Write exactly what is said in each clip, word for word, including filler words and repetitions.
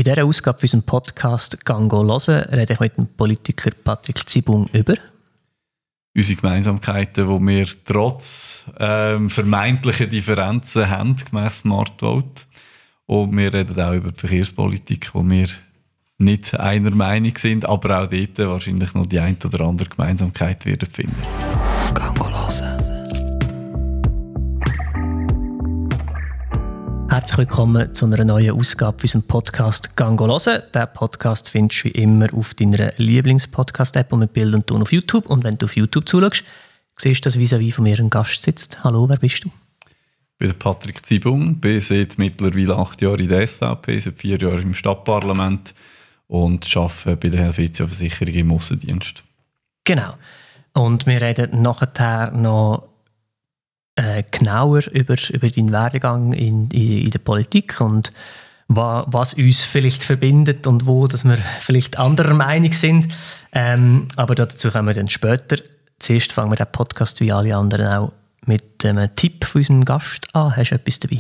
In dieser Ausgabe für unseren Podcast «Gango hören» rede ich mit dem Politiker Patrick Zibung über unsere Gemeinsamkeiten, die wir trotz ähm, vermeintlichen Differenzen haben, gemäss Smart Vote. Und wir reden auch über die Verkehrspolitik, wo wir nicht einer Meinung sind, aber auch dort wahrscheinlich noch die eine oder andere Gemeinsamkeit werden finden. «Gango hören». Herzlich willkommen zu einer neuen Ausgabe für unseren Podcast «Gango hören». Diesen Podcast findest du wie immer auf deiner Lieblings-Podcast-App und mit Bild und Ton auf YouTube. Und wenn du auf YouTube zuschaust, siehst du, dass vis-à-vis von mir ein Gast sitzt. Hallo, wer bist du? Ich bin Patrick Zibung, bin seit mittlerweile acht Jahren in der S V P, seit vier Jahren im Stadtparlament und arbeite bei der Helvetia-Versicherung im Aussendienst. Genau. Und wir reden nachher noch Äh, genauer über, über deinen Werdegang in, in, in der Politik und wa, was uns vielleicht verbindet und wo dass wir vielleicht anderer Meinung sind. Ähm, aber dazu kommen wir dann später. Zuerst fangen wir den Podcast wie alle anderen auch mit einem Tipp von unserem Gast an. Hast du etwas dabei?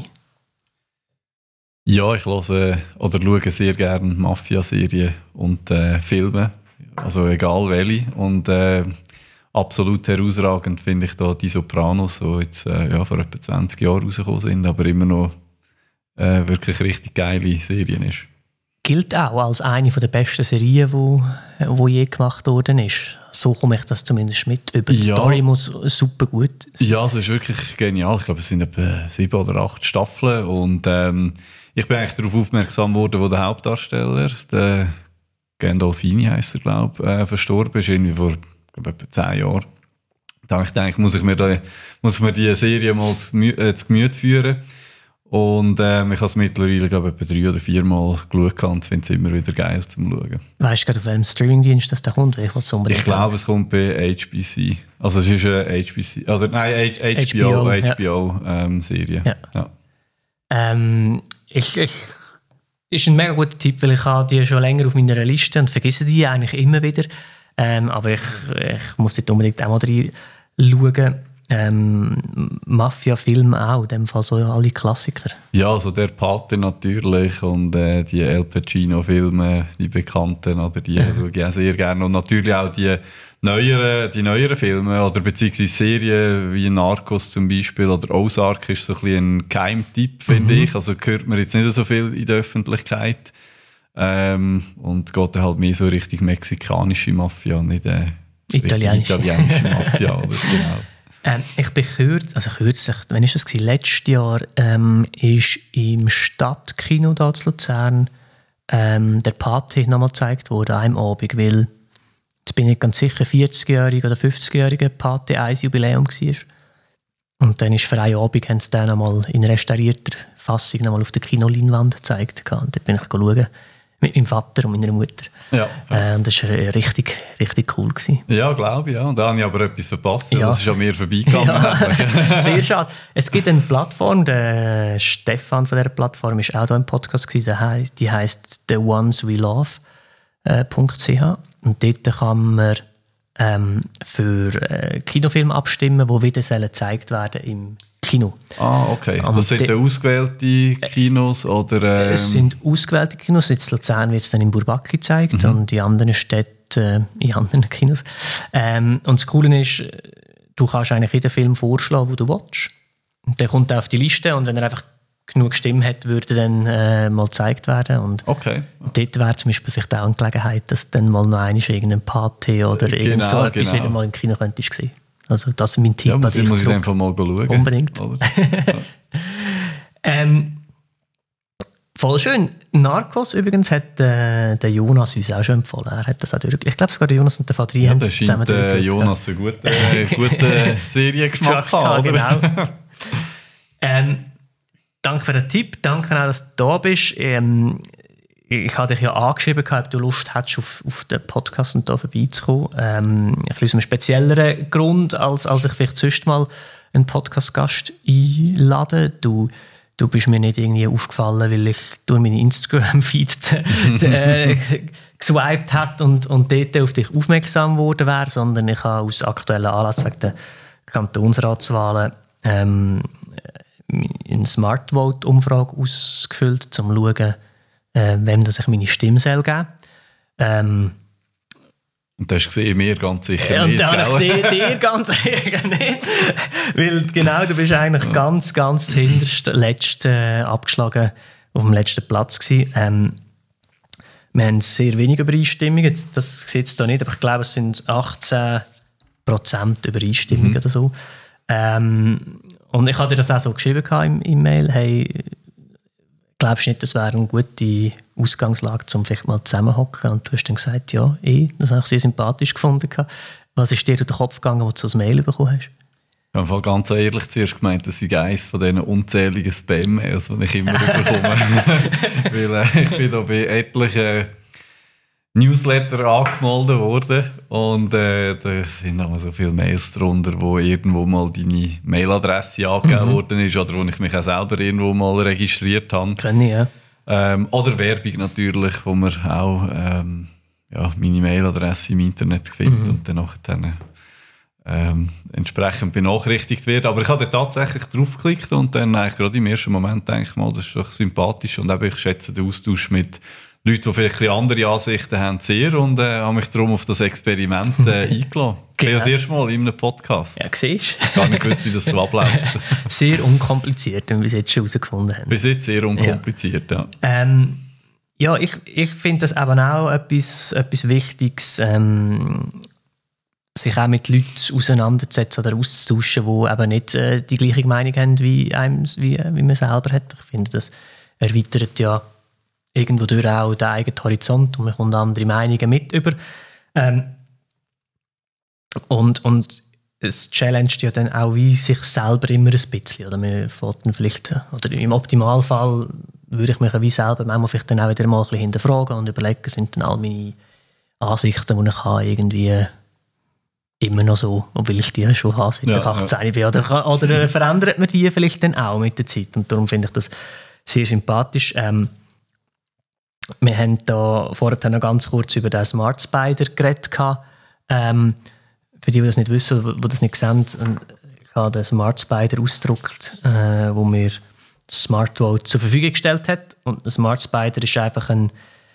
Ja, ich höre oder schaue sehr gerne Mafia-Serien und äh, Filme, also egal welche. Und äh, absolut herausragend finde ich da die Sopranos, die jetzt äh, ja, vor etwa zwanzig Jahren rausgekommen sind, aber immer noch äh, wirklich richtig geile Serien ist. Gilt auch als eine der besten Serien, die wo, wo je gemacht worden ist. So komme ich das zumindest mit. Über die ja. Story muss super gut sein. Ja, es ist wirklich genial. Ich glaube, es sind etwa sieben oder acht Staffeln und ähm, ich bin eigentlich darauf aufmerksam worden, wo der Hauptdarsteller, der Gandolfini heisst er, glaube ich, äh, verstorben ist, irgendwie vor Ich glaube, etwa zehn Jahre. Da ich denke, muss ich mir, da, muss ich mir die Serie mal zu, äh, zu Gemüte führen. Und ähm, ich habe es mittlerweile, glaube ich, etwa drei oder vier Mal geschaut und finde es immer wieder geil zum Schauen. Weißt du gerade, auf welchem Streamingdienst das da kommt? Ich, ich glaube, es kommt bei H B C. Also es ist eine H B C, oder nein, H B O, H B O-Serie. Ja. Ja. Ähm, ich, ich, ist ein mega guter Tipp, weil ich habe die schon länger auf meiner Liste und vergesse die eigentlich immer wieder. Ähm, aber ich, ich muss nicht unbedingt auch mal reinschauen. Ähm, Mafia-Filme auch, in dem Fall so alle Klassiker. Ja, also der Pate natürlich und äh, die El Pacino-Filme, die bekannten, oder die ja. schaue ich auch sehr gerne. Und natürlich auch die neueren, die neueren Filme oder beziehungsweise Serien wie Narcos zum Beispiel oder Ozark ist so ein bisschen ein Geheimtipp, finde mhm. ich. Also hört man jetzt nicht so viel in der Öffentlichkeit. Ähm, und geht dann halt mehr so Richtung mexikanische Mafia, nicht äh, italienische. italienische Mafia. Oder, genau. ähm, ich bin kürzlich, also kürzlich, wann war das gewesen? Letztes Jahr ähm, ist im Stadtkino da zu Luzern ähm, der Pate nochmal gezeigt worden, an einem Abend, weil jetzt bin ich ganz sicher vierzigjähriger oder fünfzigjähriger Pate eins Jubiläum war. Und dann ist für einen Abend, haben sie den nochmal in restaurierter Fassung nochmal auf der Kinoleinwand gezeigt. Und da bin ich schauen. Mit meinem Vater und meiner Mutter. Ja, ja. Äh, und das war richtig, richtig cool gewesen. Ja, glaube ich. Ja. Und da habe ich aber etwas verpasst. Ja. Das ist an mir vorbeigegangen. Ja. Sehr schade. Es gibt eine Plattform, der Stefan von dieser Plattform war auch da im Podcast gewesen. Die heisst the ones we love punkt c h. Und dort kann man ähm, für äh, Kinofilme abstimmen, die wieder gezeigt werden im Kino. Ah, okay. Und das sind de- ausgewählte Kinos? Oder, ähm es sind ausgewählte Kinos. Jetzt in Luzern wird es dann in Bourbaki gezeigt mhm. und in anderen Städten äh, in anderen Kinos. Ähm, und das Coole ist, du kannst eigentlich jeden Film vorschlagen, den du willst. Und der kommt auf die Liste und wenn er einfach genug Stimmen hat, würde er dann äh, mal gezeigt werden. Und okay. dort wäre zum Beispiel vielleicht auch eine Gelegenheit, dass dann mal noch einmal irgendein Pate oder genau, irgend so etwas genau. wieder mal im Kino könntest sehen. Also das ist mein Tipp. Ja, muss ich, muss ich einfach mal schauen. Unbedingt. Ja. ähm, voll schön. Narcos übrigens hat äh, der Jonas uns auch schon empfohlen. Er hat das auch durch. Ich glaube sogar der Jonas und der Fadri ja, haben es zusammen durch. Der Jonas einen guten, äh, guten Seriengeschmack hat. Genau. ähm, danke für den Tipp. Danke auch, dass du da bist. Ähm, Ich hatte dich ja angeschrieben, ob du Lust hättest, auf, auf den Podcast und da vorbeizukommen. Ähm, aus einem spezielleren Grund, als, als ich vielleicht sonst mal einen Podcast-Gast einlade. Du, du bist mir nicht irgendwie aufgefallen, weil ich durch meinen Instagram-Feed äh, geswiped habe und, und dort auf dich aufmerksam geworden wäre, sondern ich habe aus aktuellen Anlass wegen der Kantonsratswahlen ähm, eine Smart Vote-Umfrage ausgefüllt, um zu schauen, äh, wem das ich meine Stimme soll geben. Ähm, Und du hast gesehen, mir ganz sicher ja, nicht. Und dann habe ich gesehen, dir ganz sicher nicht. Weil genau, du bist eigentlich ja. ganz, ganz hinterst letzt äh, abgeschlagen auf dem letzten Platz gewesen. Ähm, wir haben sehr wenig Übereinstimmungen, das sieht es da nicht, aber ich glaube, es sind achtzehn Prozent Übereinstimmungen mhm. oder so. Ähm, und ich hatte dir das auch so geschrieben im E-Mail, hey, glaubst du nicht, das wäre eine gute Ausgangslage, um vielleicht mal zusammenhocken? Und du hast dann gesagt, ja, eh, das habe ich sehr sympathisch gefunden. Was ist dir durch den Kopf gegangen, als du das Mail bekommen hast? Ich habe ganz ehrlich zuerst gemeint, das sei eines von diesen unzähligen Spam-Mails, die ich immer bekomme. Weil äh, ich bin da bei etlichen Newsletter angemeldet worden und äh, da sind auch so viele Mails drunter, wo irgendwo mal deine Mailadresse angegeben mhm. worden ist oder wo ich mich auch selber irgendwo mal registriert habe. Kann ich, ja. Ähm, oder Werbung natürlich, wo man auch ähm, ja, meine Mailadresse im Internet findet mhm. und dann nachher ähm, entsprechend benachrichtigt wird. Aber ich habe tatsächlich draufgeklickt und dann eigentlich gerade im ersten Moment denke ich mal, das ist doch sympathisch und eben, ich schätze den Austausch mit Leute, die vielleicht ein andere Ansichten haben, sehr und äh, habe mich darum auf das Experiment äh, eingeladen. Genau. Das erste Mal in einem Podcast. Ja, siehst du. Ich habe nicht gewusst, wie das so abläuft. Sehr unkompliziert, wie wir es jetzt schon herausgefunden haben. Bis jetzt sehr unkompliziert, ja. Ja, ähm, ja ich, ich finde das eben auch etwas, etwas Wichtiges, ähm, sich auch mit Leuten auseinanderzusetzen oder auszutauschen, die eben nicht äh, die gleiche Meinung haben wie, einem, wie, wie man selber hat. Ich finde, das erweitert ja irgendwo durch auch den eigenen Horizont und man kommt andere Meinungen mit über. Ähm, und, und es challenged ja dann auch wie sich selber immer ein bisschen. Oder, man fährt dann vielleicht, oder im Optimalfall würde ich mich wie selber manchmal vielleicht dann auch wieder mal ein bisschen hinterfragen und überlegen, sind dann all meine Ansichten, die ich habe, irgendwie immer noch so, obwohl ich die schon habe, seit ja, ich achtzehn ja. bin. Oder, oder verändert man die vielleicht dann auch mit der Zeit. Und darum finde ich das sehr sympathisch. Ähm, wir haben da vorher noch ganz kurz über den Smart Spider geredet. Ähm, für die, die das nicht wissen, die das nicht sehen, ich habe den Smart Spider ausgedruckt, äh, wo mir Smart Vote zur Verfügung gestellt hat. Und ein Smart Spider ist einfach ein,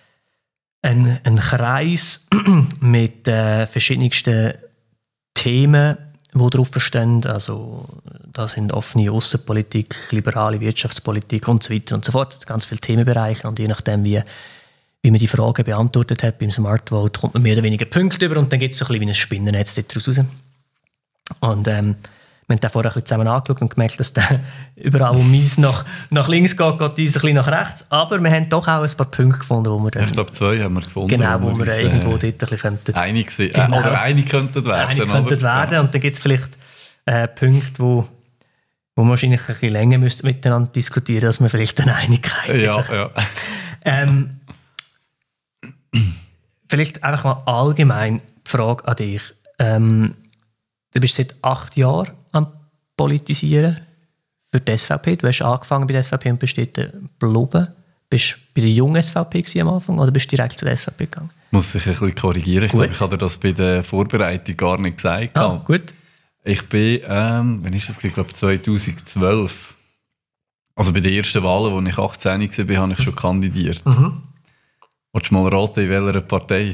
ein, ein Kreis mit äh, verschiedensten Themen, die drauf stehen. Also, da sind offene Aussenpolitik, liberale Wirtschaftspolitik und so weiter und so fort. Ganz viele Themenbereiche. Und je nachdem, wie, wie man die Fragen beantwortet hat beim Smart Vote, kommt man mehr oder weniger Punkte über und dann gibt es so ein bisschen wie ein Spinnennetz daraus raus. Und ähm, wir haben den vorher ein bisschen zusammen angeschaut und gemerkt, dass der überall, wo meins nach, nach links geht, geht dies ein bisschen nach rechts. Aber wir haben doch auch ein paar Punkte gefunden, wo wir dann... Ich glaube, zwei haben wir gefunden. Genau, wo, wo wir uns, irgendwo äh, dort ein bisschen könnten... Einig sind. Genau. Äh, oder einig könnten werden. Einig könnten werden. Ja. Und dann gibt es vielleicht äh, Punkte, wo, wo wir wahrscheinlich ein bisschen länger müssten miteinander diskutieren, dass wir vielleicht eine Einigkeit ja, haben. Ja. Ähm, vielleicht einfach mal allgemein die Frage an dich. Ähm, du bist seit acht Jahren am Politisieren für die S V P. Du hast angefangen bei der S V P und bist dort geblieben. Bist du bei der jungen S V P am Anfang oder bist du direkt zur S V P gegangen? Muss ich ein bisschen korrigieren. Ich, glaube, ich habe dir das bei der Vorbereitung gar nicht gesagt. Ah, gut. Ich bin, ähm, wann ist das? Ich glaube zweitausendzwölf. Also bei den ersten Wahlen, als ich achtzehn war, habe ich schon kandidiert. Mhm. Willst du mal raten, in welcher Partei?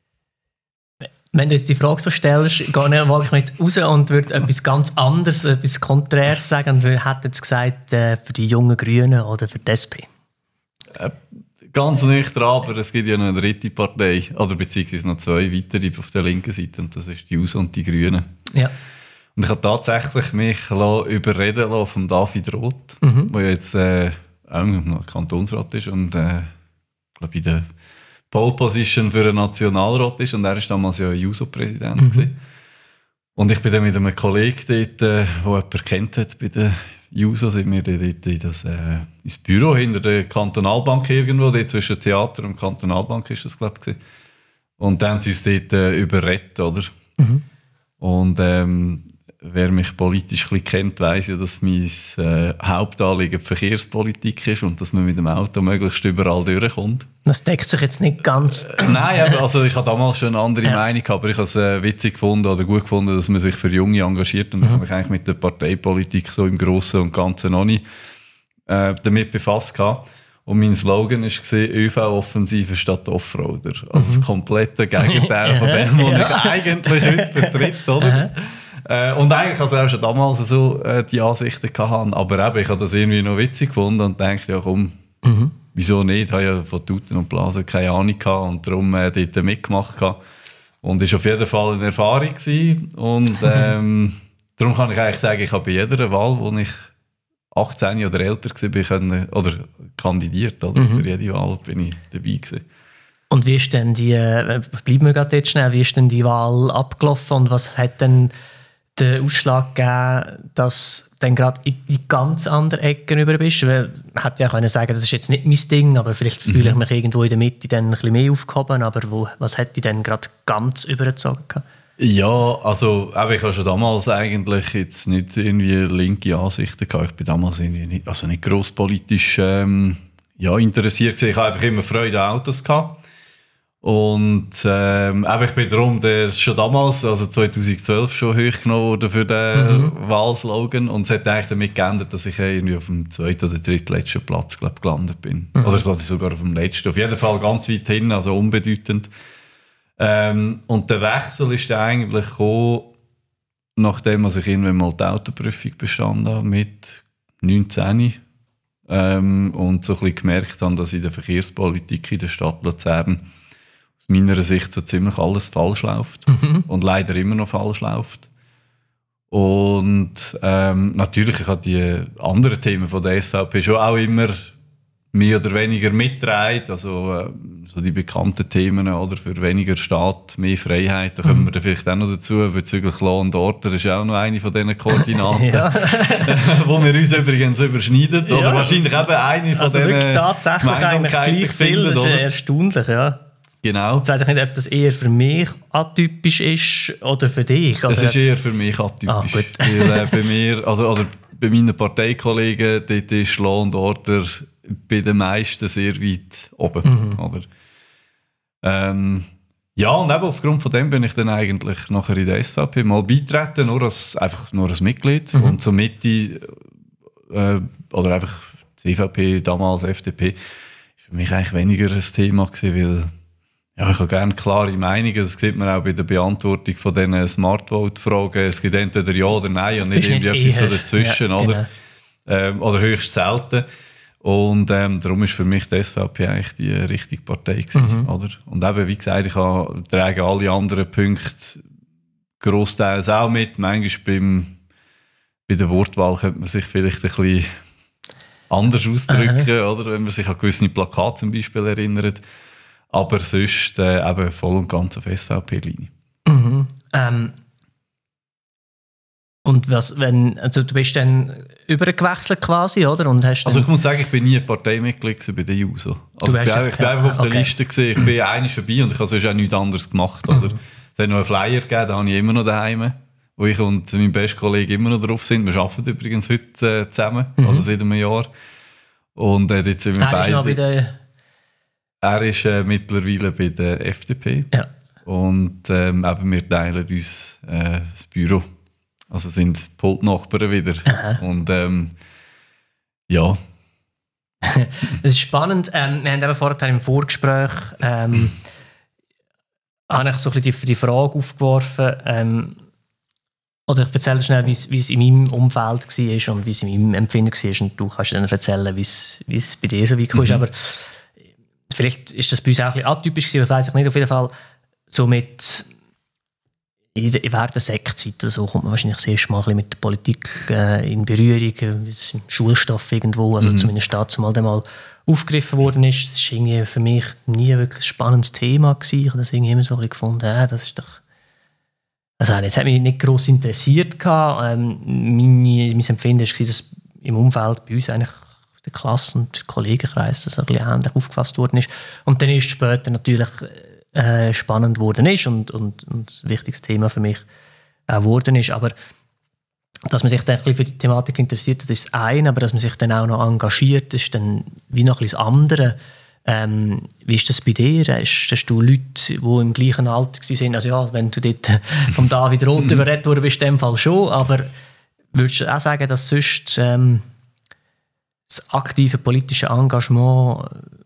Wenn du jetzt die Frage so stellst, gehe ich mal jetzt raus und würde etwas ganz anderes, etwas Konträres sagen und hätte jetzt gesagt, äh, für die jungen Grünen oder für die S P? Äh, ganz nicht dran, aber es gibt ja noch eine dritte Partei, oder beziehungsweise noch zwei weitere auf der linken Seite, und das ist die U S und die Grünen. Ja. Und ich habe tatsächlich mich überreden lassen von David Roth, mhm. der jetzt äh, auch noch Kantonsrat ist und äh, glaube in der Pole Position für einen Nationalrat ist, und er war damals ja J U S O-Präsident. Mhm. Und ich bin dann mit einem Kollegen dort, der äh, jemanden kennt hat bei der J U S O, sind wir dort in das, äh, ins Büro hinter der Kantonalbank irgendwo, dort zwischen Theater und Kantonalbank ist das, glaube ich. Und dann haben sie uns dort äh, überredet, oder? Mhm. Und ähm, wer mich politisch ein bisschen kennt, weiss ja, dass mein äh, Hauptanliegen die Verkehrspolitik ist und dass man mit dem Auto möglichst überall durchkommt. Das deckt sich jetzt nicht ganz. Äh, nein, also ich habe damals schon eine andere ja. Meinung, aber ich habe es äh, witzig gefunden oder gut gefunden, dass man sich für Junge engagiert, und mhm. ich habe mich eigentlich mit der Parteipolitik so im Grossen und Ganzen noch nicht äh, damit befasst gehabt. Und mein Slogan war ÖV-Offensive statt Offroader. Also mhm. das komplette Gegenteil von dem, was ja. ich eigentlich heute vertrete. Oder? Äh, und eigentlich also auch schon damals so äh, die Ansichten gehabt. Aber eben, ich habe das irgendwie noch witzig gefunden und dachte, ja komm, mhm. wieso nicht? Ich habe ja von Tuten und Blasen keine Ahnung gehabt und darum äh, dort mitgemacht gehabt. Und es war auf jeden Fall eine Erfahrung gewesen. Und ähm, darum kann ich eigentlich sagen, ich habe bei jeder Wahl, wo ich achtzehn oder älter war, können, oder kandidiert, oder? Mhm. Für jede Wahl bin ich dabei gewesen. Und wie ist denn die, äh, bleiben wir gerade jetzt schnell, wie ist denn die Wahl abgelaufen und was hat denn den Ausschlag gegeben, dass du dann gerade in die ganz andere Ecke rüber bist? Weil man hätte ja können sagen, das ist jetzt nicht mein Ding, aber vielleicht mhm. fühle ich mich irgendwo in der Mitte dann ein bisschen mehr aufgehoben, aber wo, was hätte ich dann gerade ganz übergezogen? Ja, also aber ich habe schon damals eigentlich jetzt nicht irgendwie linke Ansichten gehabt. Ich bin damals irgendwie nicht, also nicht grosspolitisch ähm, ja, interessiert gewesen. Ich habe einfach immer Freude an Autos gehabt. Und ähm, aber ich bin darum, der ist schon damals, also zweitausendzwölf, schon hochgenommen worden für den mhm. Wahlslogan. Und es hat eigentlich damit geändert, dass ich irgendwie auf dem zweiten oder drittletzten Platz glaub, gelandet bin. Mhm. Oder sogar auf dem letzten. Auf jeden Fall ganz weit hin, also unbedeutend. Ähm, und der Wechsel ist dann eigentlich gekommen, nachdem ich irgendwann mal die Autoprüfung bestanden habe, mit neunzehn. Ähm, und so ein bisschen gemerkt habe, dass in der Verkehrspolitik in der Stadt Luzern aus meiner Sicht so ziemlich alles falsch läuft. Mhm. Und leider immer noch falsch läuft. Und ähm, natürlich, ich habe die anderen Themen von der S V P schon auch immer mehr oder weniger mitgetragen, also äh, so die bekannten Themen, oder, für weniger Staat, mehr Freiheit, da kommen wir dann vielleicht auch noch dazu, bezüglich Law and Order, das ist auch noch eine von diesen Koordinaten, ja. wo wir uns übrigens überschneiden, ja. oder wahrscheinlich eben eine von also diesen tatsächlich eigentlich gleich viel, das ist oder? Erstaunlich, ja. Genau. Jetzt weiss ich nicht, ob das eher für mich atypisch ist oder für dich. Es ist eher für mich atypisch, ah, gut. weil äh, bei mir, also, oder bei meinen Parteikollegen, dort ist Law and Order bei den meisten sehr weit oben. Mhm. Oder? Ähm, ja, und eben aufgrund von dem bin ich dann eigentlich nachher in der S V P mal beitreten, nur als, einfach nur als Mitglied. Mhm. Und zur Mitte, äh, oder einfach C V P, damals F D P, ist für mich eigentlich weniger ein Thema gewesen, weil ja, ich habe gerne klare Meinungen. Das sieht man auch bei der Beantwortung von diesen Smart-Vote-Fragen. Es gibt entweder Ja oder Nein und nicht irgendwie etwas so dazwischen. Ja, oder? Genau. Ähm, oder höchst selten. Und ähm, darum ist für mich die S V P eigentlich die richtige Partei gewesen, mhm. oder? Und eben, wie gesagt, ich habe, trage alle anderen Punkte grossteils auch mit. Manchmal beim, bei der Wortwahl könnte man sich vielleicht ein bisschen anders ausdrücken, Aha. oder? Wenn man sich an gewisse Plakate zum Beispiel erinnert. Aber sonst äh, eben voll und ganz auf S V P-Linie. Mhm. Ähm. Und was, wenn, also du bist dann übergewechselt quasi, oder? Und hast also ich muss sagen, ich bin nie Parteimitglied bei der Juso. Also ich bin, einfach, ich bin einfach auf der okay. Liste gewesen. Ich bin einmal vorbei und ich habe sonst auch nichts anderes gemacht. Oder? Mhm. Es hat noch einen Flyer gegeben, den habe ich immer noch daheim, wo ich und mein bester Kollege immer noch drauf sind. Wir arbeiten übrigens heute äh, zusammen, mhm. also seit einem Jahr. Und äh, dort sind wir er beide... Ist noch bei der er ist äh, mittlerweile bei der F D P. Ja. Und ähm, eben wir teilen uns äh, das Büro. Also sind Pultnachbarn wieder. Aha. Und ähm, ja. Es ist spannend. Ähm, wir haben eben vorhin im Vorgespräch ähm, habe ich so ein bisschen die, die Frage aufgeworfen, ähm, oder ich erzähle schnell, wie es in meinem Umfeld war und wie es in meinem Empfinden war. Und du kannst dann erzählen, wie es bei dir so weit kam. Mhm. Aber vielleicht ist das bei uns auch ein bisschen atypisch gewesen, das weiss ich nicht. Auf jeden Fall so mit während der Sektzeit so kommt man wahrscheinlich das erste Mal ein bisschen mit der Politik äh, in Berührung, wie es im Schulstoff irgendwo, also mhm. zumindest dazu mal, mal aufgegriffen worden ist. Das war irgendwie für mich nie wirklich ein spannendes Thema gewesen. Ich habe das irgendwie immer so ein bisschen gefunden, äh, das ist doch... Also es hat mich nicht gross interessiert. Ähm, meine, mein Empfinden war, dass im Umfeld bei uns eigentlich der Klassen- und Kollegenkreis das ein bisschen ähnlich aufgefasst worden ist. Und dann erst später natürlich äh, spannend geworden ist und, und, und ein wichtiges Thema für mich auch geworden ist. Aber dass man sich dann ein bisschen für die Thematik interessiert, das ist das eine, aber dass man sich dann auch noch engagiert, ist dann wie noch ein bisschen das andere. Ähm, wie ist das bei dir? Hast, hast du Leute, die im gleichen Alter waren? Also ja, wenn du dort vom David Roth überredet worden bist, in dem Fall schon, aber würdest du auch sagen, dass sonst ähm, das aktive politische Engagement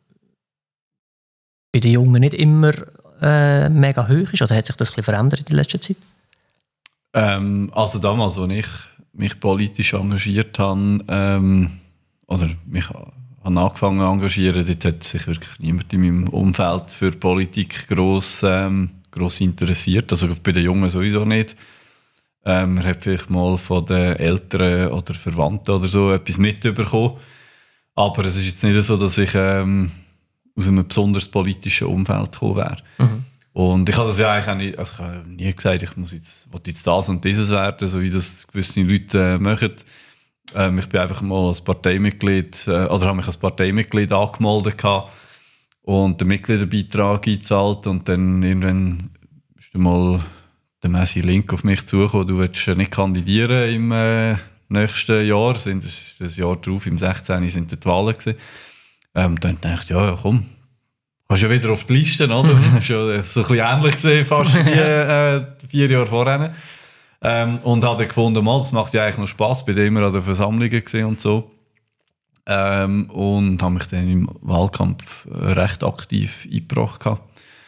bei den Jungen nicht immer äh, mega hoch ist? Oder hat sich das ein bisschen verändert in letzter Zeit? Ähm, also damals, als ich mich politisch engagiert habe, ähm, oder mich habe angefangen zu engagieren, dort hat sich wirklich niemand in meinem Umfeld für Politik gross, ähm, gross interessiert. Also bei den Jungen sowieso nicht. Ähm, man hat vielleicht mal von den Eltern oder Verwandten oder so etwas mitbekommen. Aber es ist jetzt nicht so, dass ich ähm, aus einem besonders politischen Umfeld gekommen wäre. Mhm. Und ich habe das ja eigentlich auch nicht, also ich habe nie gesagt, ich muss jetzt, will jetzt das und dieses werden, so wie das gewisse Leute äh, machen. Ähm, ich bin einfach mal als Parteimitglied, äh, oder habe mich als Parteimitglied angemeldet gehabt und den Mitgliederbeitrag eingezahlt und dann irgendwann ist dann mal der Messi Link auf mich zugekommen, du willst nicht kandidieren im äh, nächsten Jahr, sind das, das Jahr darauf, im sechzehn sind die Wahlen gewesen. Ähm, dann dachte ich, ja, ja komm, kannst ja wieder auf die Liste, oder? Mhm. Schon so ein bisschen ähnlich gesehen, fast wie äh, vier Jahre vorher. Ähm, und habe dann gefunden, mal, das macht ja eigentlich noch Spass, bin immer an den Versammlungen gesehen und so. Ähm, und habe mich dann im Wahlkampf recht aktiv eingebracht gehabt.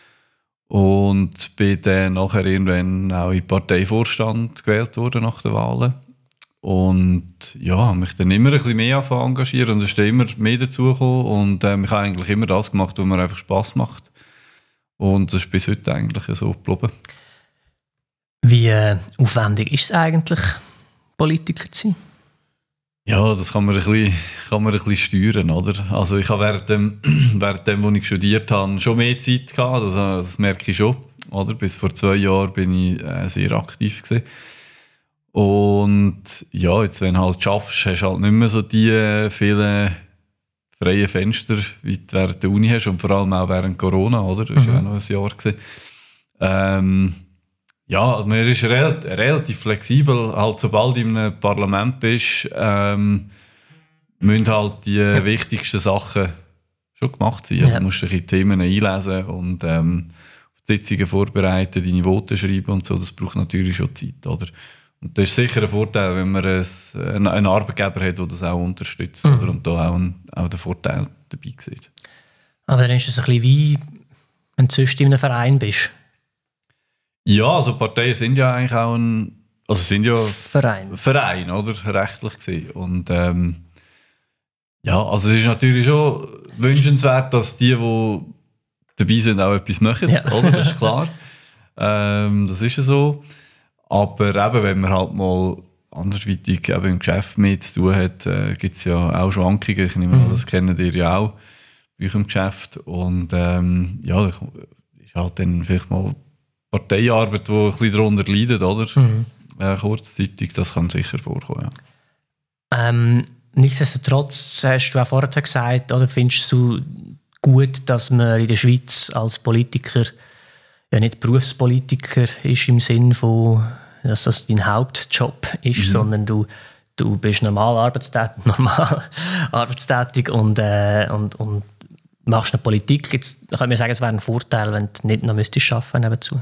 Und bin dann nachher irgendwann auch in den Parteivorstand gewählt worden nach den Wahlen. Und ja, habe mich dann immer ein bisschen mehr engagiert und es ist dann immer mehr dazugekommen. Und ähm, ich habe eigentlich immer das gemacht, was mir einfach Spass macht. Und das ist bis heute eigentlich so geblieben. Wie äh, aufwendig ist es eigentlich, Politiker zu sein? Ja, das kann man ein bisschen, kann man ein bisschen steuern, oder? Also ich habe während dem, während dem, wo ich studiert habe, schon mehr Zeit gehabt, das, das merke ich schon, oder? Bis vor zwei Jahren bin ich äh, sehr aktiv gewesen. Und ja, jetzt, wenn du halt schaffst, hast du halt nicht mehr so die äh, vielen freien Fenster, wie du während der Uni hast und vor allem auch während Corona, oder? Das war mhm. ja auch noch ein Jahr gewesen. Ähm, Ja, also man ist re- relativ flexibel. Halt, sobald du in einem Parlament bist, ähm, müssen halt die ja. wichtigsten Sachen schon gemacht sein. Also ja. musst du dich in Themen einlesen und ähm, auf die Sitzungen vorbereiten, deine Voten schreiben und so. Das braucht natürlich schon Zeit, oder? Und das ist sicher ein Vorteil, wenn man ein, einen Arbeitgeber hat, der das auch unterstützt, mhm. oder? Und da auch, ein, auch den Vorteil dabei sieht. Aber dann ist es ein bisschen wie, wenn du sonst in einem Verein bist. Ja, also Parteien sind ja eigentlich auch ein, also sind ja Verein, Verein, oder? Rechtlich gesehen. Und ähm, ja, also es ist natürlich schon wünschenswert, dass die, die dabei sind, auch etwas machen, ja. oder? Das ist klar. ähm, das ist ja so. Aber eben, wenn man halt mal andersweitig eben im Geschäft mit zu tun hat, äh, gibt es ja auch Schwankungen. Ich nehme an, mhm. das kennen ihr ja auch bei euch im Geschäft. Und ähm, ja, das ist halt dann vielleicht mal Parteiarbeit, die ein bisschen darunter leidet, oder? Mhm. Äh, kurzzeitig, das kann sicher vorkommen. Ja. Ähm, nichtsdestotrotz hast du auch vorher gesagt, oder findest du gut, dass man in der Schweiz als Politiker ja nicht Berufspolitiker ist im Sinn von, dass das dein Hauptjob ist, mhm. sondern du, du bist normal arbeitstätig, normal arbeitstätig und, äh, und, und machst eine Politik. Jetzt kann man sagen, es wäre ein Vorteil, wenn du nicht noch müsstest arbeiten nebenzu.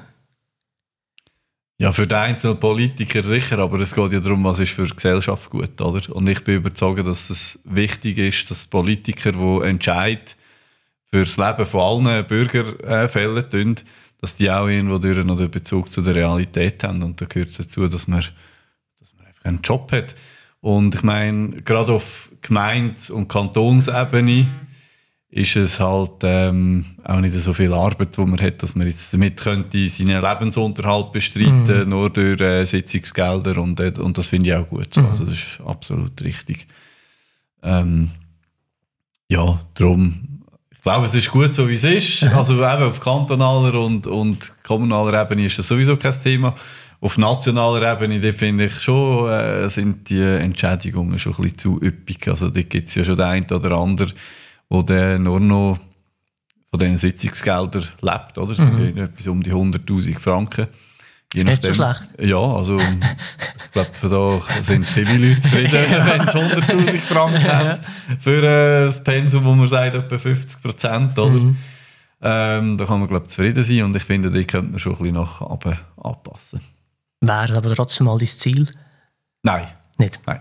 Ja, für den einzelnen Politiker sicher, aber es geht ja darum, was ist für die Gesellschaft gut, oder? Und ich bin überzeugt, dass es wichtig ist, dass Politiker, die Entscheid für das Leben von allen Bürgern äh, fällen tun, dass die auch irgendwo durch noch den Bezug zu der Realität haben. Und da gehört es dazu, dass man, dass man einfach einen Job hat. Und ich meine, gerade auf Gemeinde- und Kantonsebene ist es halt ähm, auch nicht so viel Arbeit, die man hat, dass man jetzt damit könnte seinen Lebensunterhalt bestreiten, mhm. nur durch äh, Sitzungsgelder und, und das finde ich auch gut. Mhm. Also das ist absolut richtig. Ähm, ja, darum, ich glaube, es ist gut so, wie es ist. Also eben auf kantonaler und, und kommunaler Ebene ist das sowieso kein Thema. Auf nationaler Ebene, da finde ich schon, äh, sind die Entschädigungen schon ein bisschen zu üppig. Also da gibt es ja schon den einen oder anderen, wo der nur noch von diesen Sitzungsgeldern lebt, oder? Das sind mhm. ja etwas um die hunderttausend Franken. Je nicht so schlecht. Ja, also ich glaube, da sind viele Leute zufrieden, wenn sie hunderttausend Franken haben für äh, das Pensum, wo man sagt, etwa fünfzig Prozent, oder? Mhm. Ähm, da kann man, glaube ich, zufrieden sein und ich finde, die könnte man schon ein bisschen nach oben anpassen. Wäre aber trotzdem mal dein Ziel? Nein. Nicht? Nein.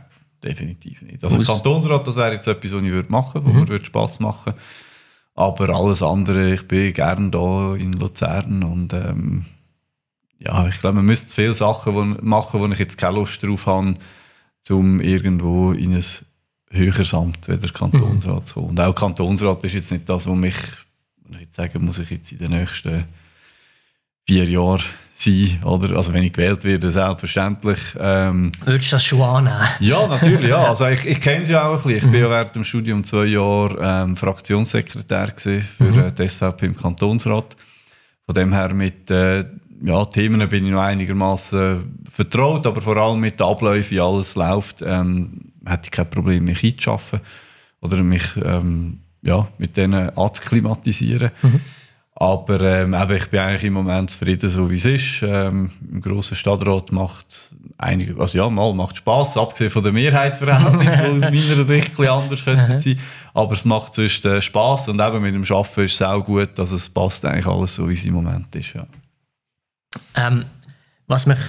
definitiv nicht. Also Kantonsrat, das wäre jetzt etwas, was ich würde machen würde, wo mhm. mir Spass machen würde. Aber alles andere, ich bin gerne da in Luzern und ähm, ja, ich glaube, man müsste viele Sachen wo, machen, wo ich jetzt keine Lust drauf habe, um irgendwo in ein höheres Amt wie der Kantonsrat mhm. zu kommen. Und auch Kantonsrat ist jetzt nicht das, was mich, wenn ich jetzt sagen, muss ich jetzt in den nächsten vier Jahren sein, oder? Also wenn ich gewählt werde, selbstverständlich. Ähm, Würdest du das schon annehmen? Ja, natürlich, ja. Also ich, ich kenne sie auch ein bisschen. Ich mhm. war ja während dem Studium zwei Jahre ähm, Fraktionssekretär gewesen für mhm. die S V P im Kantonsrat. Von dem her mit äh, ja, Themen bin ich noch einigermaßen vertraut, aber vor allem mit den Abläufen, wie alles läuft, ähm, hätte ich kein Problem, mich einzuschaffen oder mich ähm, ja, mit denen anzuklimatisieren. Mhm. Aber ähm, eben, ich bin eigentlich im Moment zufrieden, so wie es ist. Ähm, Im grossen Stadtrat macht einige, also ja, mal macht Spass, abgesehen von den Mehrheitsverhältnissen, die aus meiner Sicht ein bisschen anders könnten sein. Aber es macht sonst äh, Spass und eben mit dem Arbeiten ist es auch gut, dass es passt eigentlich alles so, wie es im Moment ist. Ja. Ähm, was mich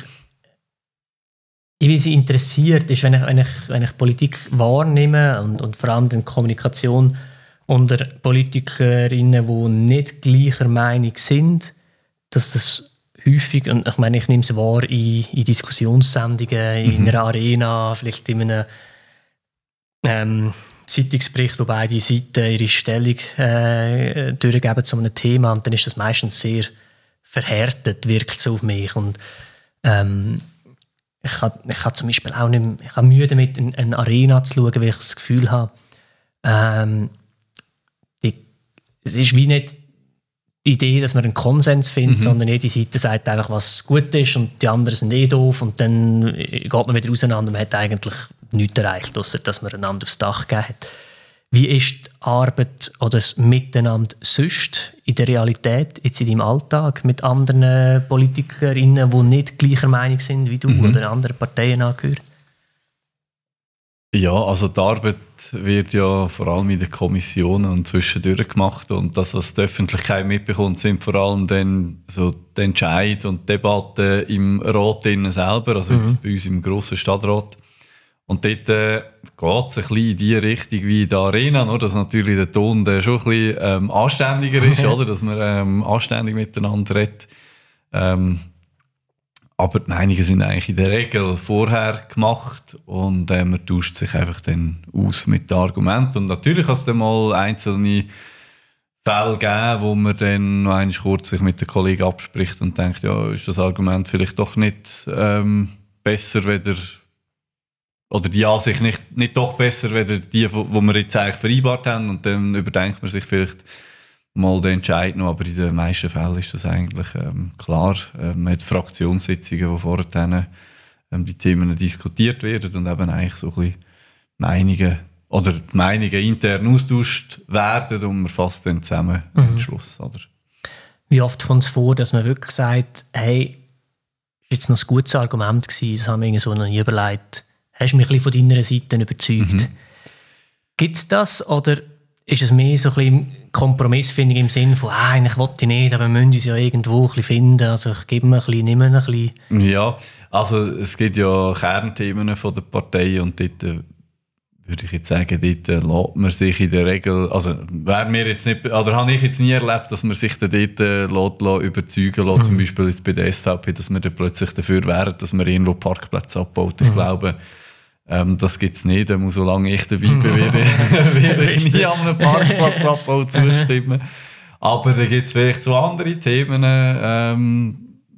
irgendwie interessiert, ist, wenn ich, wenn ich, wenn ich Politik wahrnehme und, und vor allem die Kommunikation unter Politikerinnen, die nicht gleicher Meinung sind, dass das häufig, und ich meine, ich nehme es wahr in, in Diskussionssendungen, in mhm. einer Arena, vielleicht in einem ähm, Zeitungsbericht, wo beide Seiten ihre Stellung äh, durchgeben zu einem Thema, und dann ist das meistens sehr verhärtet, wirkt es auf mich. Und ähm, ich habe ich hab zum Beispiel auch nicht mehr, ich habe Mühe damit, in eine Arena zu schauen, weil ich das Gefühl habe, ähm, die, es ist wie nicht die Idee, dass man einen Konsens findet, mhm. sondern jede Seite sagt einfach, was gut ist und die anderen sind eh doof und dann geht man wieder auseinander und man hat eigentlich nichts erreicht, ausser dass man einander aufs Dach gegeben hat. Wie ist die Arbeit oder das Miteinander sonst in der Realität, jetzt in deinem Alltag, mit anderen Politikerinnen, die nicht gleicher Meinung sind wie du mhm. oder anderen Parteien angehören? Ja, also die Arbeit wird ja vor allem in den Kommissionen und zwischendurch gemacht und das, was die Öffentlichkeit mitbekommt, sind vor allem dann so die Entscheid und die Debatten im Rat selber, also mhm. jetzt bei uns im grossen Stadtrat. Und dort äh, geht es ein bisschen in die Richtung wie in der Arena, nur dass natürlich der Ton der schon ein bisschen ähm, anständiger ist, oder? Dass man ähm, anständig miteinander redet. Ähm, aber die Meinungen sind eigentlich in der Regel vorher gemacht und äh, man tauscht sich einfach dann aus mit den Argumenten. Und natürlich kann es dann mal einzelne Fälle geben, wo man dann noch einmal kurz sich mit den Kollegen abspricht und denkt, ja, ist das Argument vielleicht doch nicht ähm, besser, weder oder die Ansicht nicht, nicht doch besser, als die, die wir jetzt eigentlich vereinbart haben. Und dann überdenkt man sich vielleicht mal den Entscheid noch. Aber in den meisten Fällen ist das eigentlich ähm, klar. Ähm, man hat Fraktionssitzungen, wo vorher dann, ähm, die Themen diskutiert werden und eben eigentlich so ein bisschen Meinungen oder die Meinungen intern austauscht werden und man fasst dann zusammen mhm. einen Schluss. Oder? Wie oft kommt es vor, dass man wirklich sagt, hey, das war jetzt noch ein gutes Argument gewesen, das haben wir so noch nie überlegt. Hast du mich ein bisschen von deiner Seite überzeugt? Mhm. Gibt es das oder ist es mehr so ein bisschen Kompromissfindung im Sinne von, ah, eigentlich will ich nicht, aber wir müssen uns ja irgendwo ein bisschen finden, also ich gebe mir ein bisschen, nehme mir ein bisschen. Ja, also es gibt ja Kernthemen von der Partei und dort äh, würde ich jetzt sagen, dort äh, lässt man sich in der Regel, also wäre mir jetzt nicht, oder habe ich jetzt nie erlebt, dass man sich dann dort äh, lässt, lässt, überzeugen lässt, mhm. zum Beispiel jetzt bei der S V P, dass man dann plötzlich dafür wäre, dass man irgendwo Parkplätze abbaut. Ich mhm. glaube, Ähm, das gibt es nicht. Solange ich dabei bin, werde ich nie an einem Parkplatzabbau zustimmen. Aber da gibt es vielleicht so andere Themen. Ähm,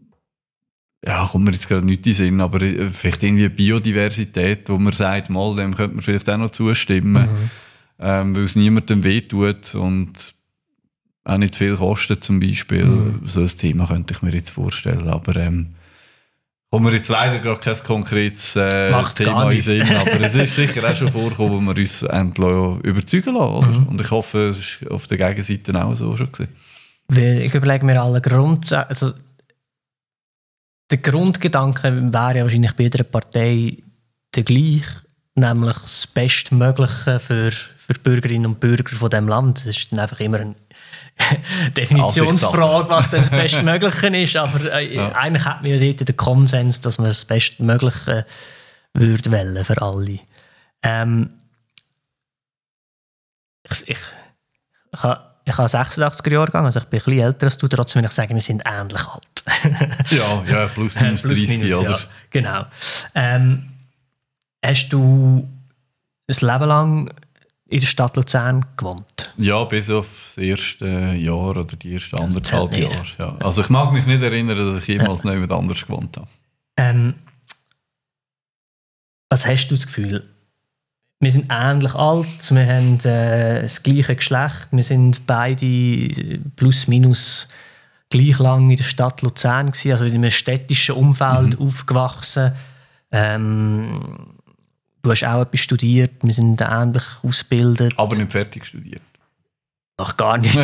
ja, kommt mir jetzt gerade nicht in den Sinn, aber vielleicht irgendwie Biodiversität, wo man sagt, mal, dem könnte man vielleicht auch noch zustimmen, mhm. ähm, weil es niemandem wehtut und auch nicht viel kostet zum Beispiel. Mhm. So ein Thema könnte ich mir jetzt vorstellen. Aber ähm, kommt mir jetzt leider gerade kein konkretes äh, Thema in Sinn, aber es ist sicher auch schon vorgekommen, wo wir uns endlich überzeugen lassen. Oder? Mhm. Und ich hoffe, es war auf der Gegenseite auch so schon gewesen. Weil ich überlege mir alle Grund, also der Grundgedanke wäre ja wahrscheinlich bei jeder Partei der gleiche, nämlich das Bestmögliche für, für die Bürgerinnen und Bürger von diesem Land. Das ist dann einfach immer eine Definitionsfrage, was denn das Bestmögliche ist, aber äh, ja. eigentlich hat man ja dort den Konsens, dass man das Bestmögliche würde wählen für alle. Ähm, ich, ich, ich habe ich habe sechsundachtziger Jahrgang, also ich bin ein bisschen älter als du, trotzdem würde ich sagen, wir sind ähnlich alt. ja, ja, plus minus plus, dreißig, minus, oder? Ja, genau. Ähm, hast du ein Leben lang in der Stadt Luzern gewohnt? Ja, bis auf das erste Jahr oder die ersten Also anderthalb Jahre. Ja. Also ich mag mich nicht erinnern, dass ich jemals ja. noch jemand anders gewohnt habe. Ähm, was hast du das Gefühl? Wir sind ähnlich alt, wir haben äh, das gleiche Geschlecht, wir sind beide plus minus gleich lang in der Stadt Luzern gewesen, also in einem städtischen Umfeld mhm. aufgewachsen. Ähm, du hast auch etwas studiert, wir sind ähnlich ausgebildet. Aber nicht fertig studiert. Noch gar nicht.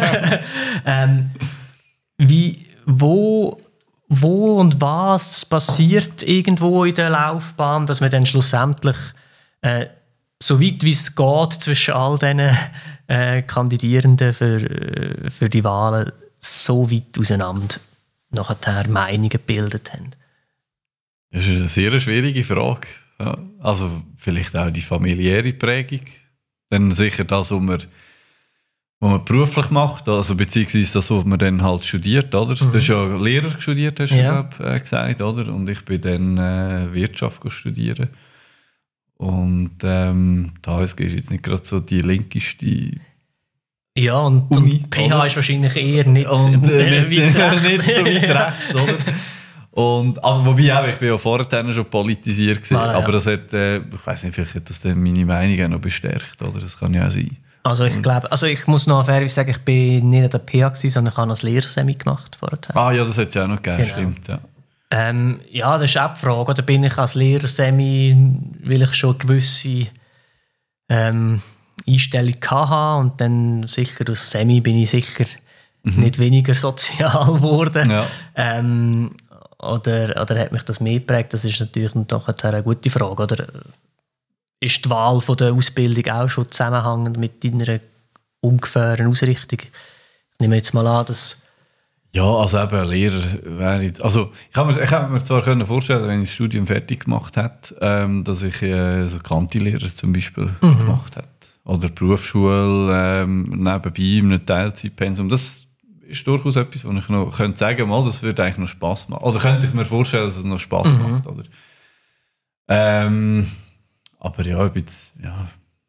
ähm, wie, wo, wo und was passiert irgendwo in der Laufbahn, dass man dann schlussendlich äh, so weit wie es geht zwischen all diesen äh, Kandidierenden für, äh, für die Wahlen so weit auseinander nachher Meinungen gebildet haben? Das ist eine sehr schwierige Frage. Ja. Also vielleicht auch die familiäre Prägung. Dann sicher das, was man, was man beruflich macht, also beziehungsweise das, was man dann halt studiert. Oder? Mhm. Du hast ja Lehrer studiert, hast du ja. glaub, äh, gesagt. Oder? Und ich bin dann äh, Wirtschaft studieren. Und ähm, die H S G ist jetzt nicht gerade so die linkeste ja, und, Uni, und P H oder? Ist wahrscheinlich eher nicht, und, äh, nicht, weit nicht so weit rechts, oder? Und, aber wobei auch, ich bin ja vorher schon politisiert gewesen, ah, ja. aber das hat, äh, ich weiss nicht, vielleicht hat das dann meine Meinung auch noch bestärkt, oder? Das kann ja auch sein. Also ich glaube, also ich muss noch fairerweise sagen, ich bin nicht an der P H gewesen, sondern ich habe noch das Lehrsemi gemacht vorher. Ah ja, das hat es ja auch noch gegeben, genau. Stimmt, ja. Ähm, ja, das ist auch die Frage. Oder bin ich als Lehrersemi, weil ich schon gewisse ähm, Einstellung hatte und dann sicher aus Semi bin ich sicher mhm. nicht weniger sozial geworden. Ja. Ähm, oder, oder hat mich das mehr geprägt? Das ist natürlich doch eine gute Frage. Oder ist die Wahl von der Ausbildung auch schon zusammenhängend mit deiner ungefähren Ausrichtung? Ich nehme jetzt mal an, dass ja, also eben Lehrer wäre ich, also ich kann mir, ich kann mir zwar können vorstellen, wenn ich das Studium fertig gemacht hätte, ähm, dass ich äh, so Kanti-Lehrer zum Beispiel mhm. gemacht hätte. Oder Berufsschule ähm, nebenbei in einem Teilzeitpensum. Das ist durchaus etwas, wo ich noch könnte sagen, mal, das würde eigentlich noch Spass machen. Oder könnte ich mir vorstellen, dass es noch Spass mhm. macht. Oder? Ähm, aber ja, ich bin jetzt, ja,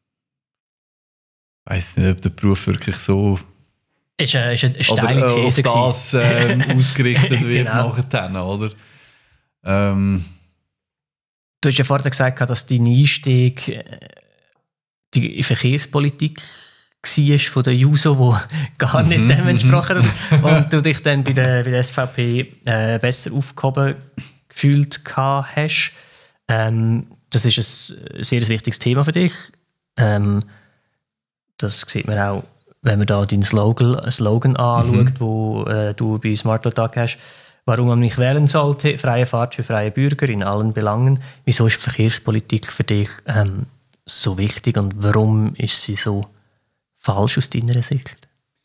ich weiss nicht, ob der Beruf wirklich so ist eine, ist eine steile oder, These auf das äh, ausgerichtet wird genau. nachher, oder? Ähm. Du hast ja vorhin gesagt, dass dein Einstieg die Verkehrspolitik war von der Juso, die gar nicht mhm, dem entsprochen hat und du dich dann bei der, bei der S V P äh, besser aufgehoben gefühlt hast. Ähm, das ist ein sehr wichtiges Thema für dich. Ähm, das sieht man auch, wenn man da deinen Slogan, Slogan anschaut, mhm. wo äh, du bei Smartlotag hast, warum man mich wählen sollte, freie Fahrt für freie Bürger in allen Belangen. Wieso ist die Verkehrspolitik für dich ähm, so wichtig und warum ist sie so falsch aus deiner Sicht?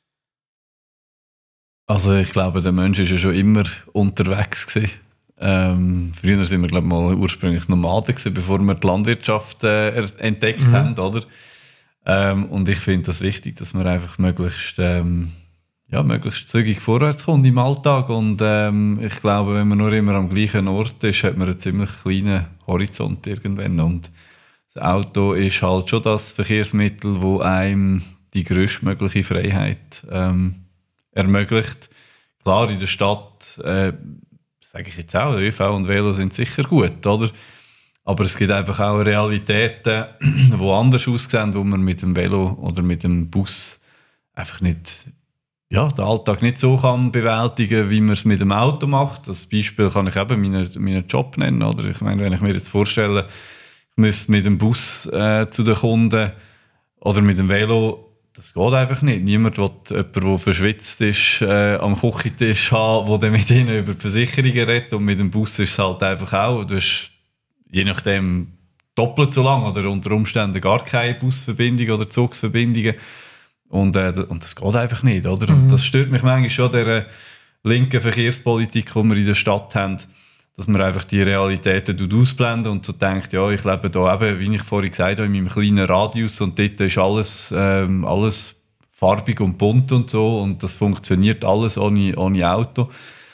Also ich glaube, der Mensch war ja schon immer unterwegs gewesen. Ähm, früher waren wir glaube ich, mal ursprünglich Nomaden gewesen, bevor wir die Landwirtschaft äh, entdeckt mhm. haben, oder? Ähm, und ich finde das wichtig, dass man einfach möglichst, ähm, ja, möglichst zügig vorwärts kommt im Alltag. Und ähm, ich glaube, wenn man nur immer am gleichen Ort ist, hat man einen ziemlich kleinen Horizont irgendwann. Und das Auto ist halt schon das Verkehrsmittel, das einem die grösstmögliche Freiheit ähm, ermöglicht. Klar, in der Stadt, äh, sage ich jetzt auch, ÖV und Velo sind sicher gut, oder? Aber es gibt einfach auch Realitäten, die anders aussehen, wo man mit dem Velo oder mit dem Bus einfach nicht, ja, den Alltag nicht so kann bewältigen, wie man es mit dem Auto macht. Das Beispiel kann ich eben meinen, meinen Job nennen. Oder? Ich meine, wenn ich mir jetzt vorstelle, ich müsste mit dem Bus äh, zu den Kunden oder mit dem Velo, das geht einfach nicht. Niemand will jemanden, der verschwitzt ist, äh, am Küchentisch haben, der dann mit ihnen über die Versicherungen redet. Und mit dem Bus ist es halt einfach auch, du hast je nachdem doppelt so lang oder unter Umständen gar keine Busverbindung oder Zugsverbindungen. Und, äh, und das geht einfach nicht, oder? Mhm. Und das stört mich manchmal schon, der linken Verkehrspolitik, die wir in der Stadt haben, dass man einfach die Realitäten ausblenden und so denkt, ja, ich lebe da eben, wie ich vorhin gesagt habe, in meinem kleinen Radius und dort ist alles, ähm, alles farbig und bunt und so und das funktioniert alles ohne, ohne Auto.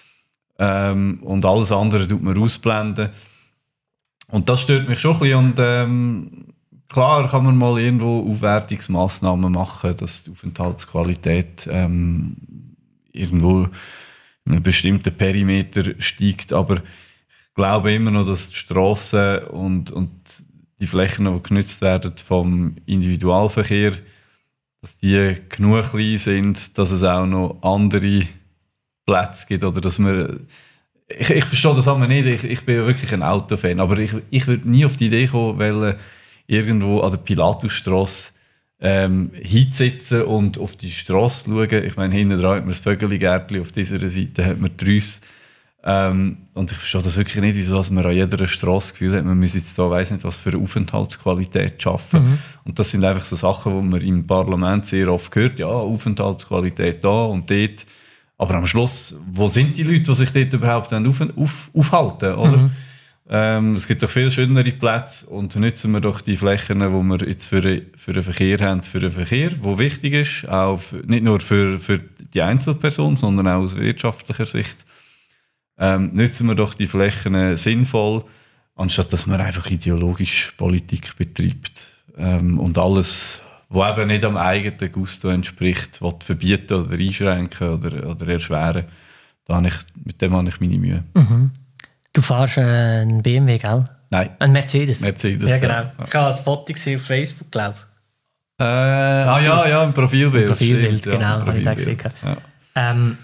Ähm, und alles andere tut man ausblenden. Und das stört mich schon ein bisschen. Und ähm, klar kann man mal irgendwo Aufwertungsmaßnahmen machen, dass die Aufenthaltsqualität ähm, irgendwo in einem bestimmten Perimeter steigt. Aber ich glaube immer noch, dass die Strassen und, und die Flächen, die genutzt werden vom Individualverkehr, dass die genug klein sind, dass es auch noch andere Plätze gibt. Oder dass man, ich, ich verstehe das aber nicht, ich, ich bin ja wirklich ein Autofan, aber ich, ich würde nie auf die Idee kommen, weil irgendwo an der Pilatusstrasse ähm, hinzusitzen und auf die Strasse schauen. Ich meine, hinten dran hat man das Vögeli-Gärtchen, auf dieser Seite hat man die Rüsse. Ähm, und ich verstehe das wirklich nicht, wieso man an jeder Strasse das Gefühl hat, man müsse jetzt da, weiss nicht, was für eine Aufenthaltsqualität schaffen. Mhm. Und das sind einfach so Sachen, die man im Parlament sehr oft hört. Ja, Aufenthaltsqualität da und dort. Aber am Schluss, wo sind die Leute, die sich dort überhaupt auf, auf, aufhalten, oder? Mhm. Ähm, es gibt doch viel schönere Plätze und nutzen wir doch die Flächen, die wir jetzt für, für den Verkehr haben, für den Verkehr, der wichtig ist, auch für, nicht nur für, für die Einzelperson, sondern auch aus wirtschaftlicher Sicht. Ähm, nutzen wir doch die Flächen sinnvoll, anstatt dass man einfach ideologisch Politik betreibt ähm, und alles, was eben nicht am eigenen Gusto entspricht, was verbieten oder einschränken oder, oder erschweren. Da habe ich, mit dem habe ich meine Mühe. Mhm. Du fährst einen B M W, gell? Nein. Ein Mercedes? Mercedes, ja. Genau. Ja. Ich habe ein Foto gesehen auf Facebook, glaube ich. Äh, ah ja, ja, ein Profilbild. Ein Profilbild, stimmt, genau, ja, habe ich da gesehen. Ja. Ähm,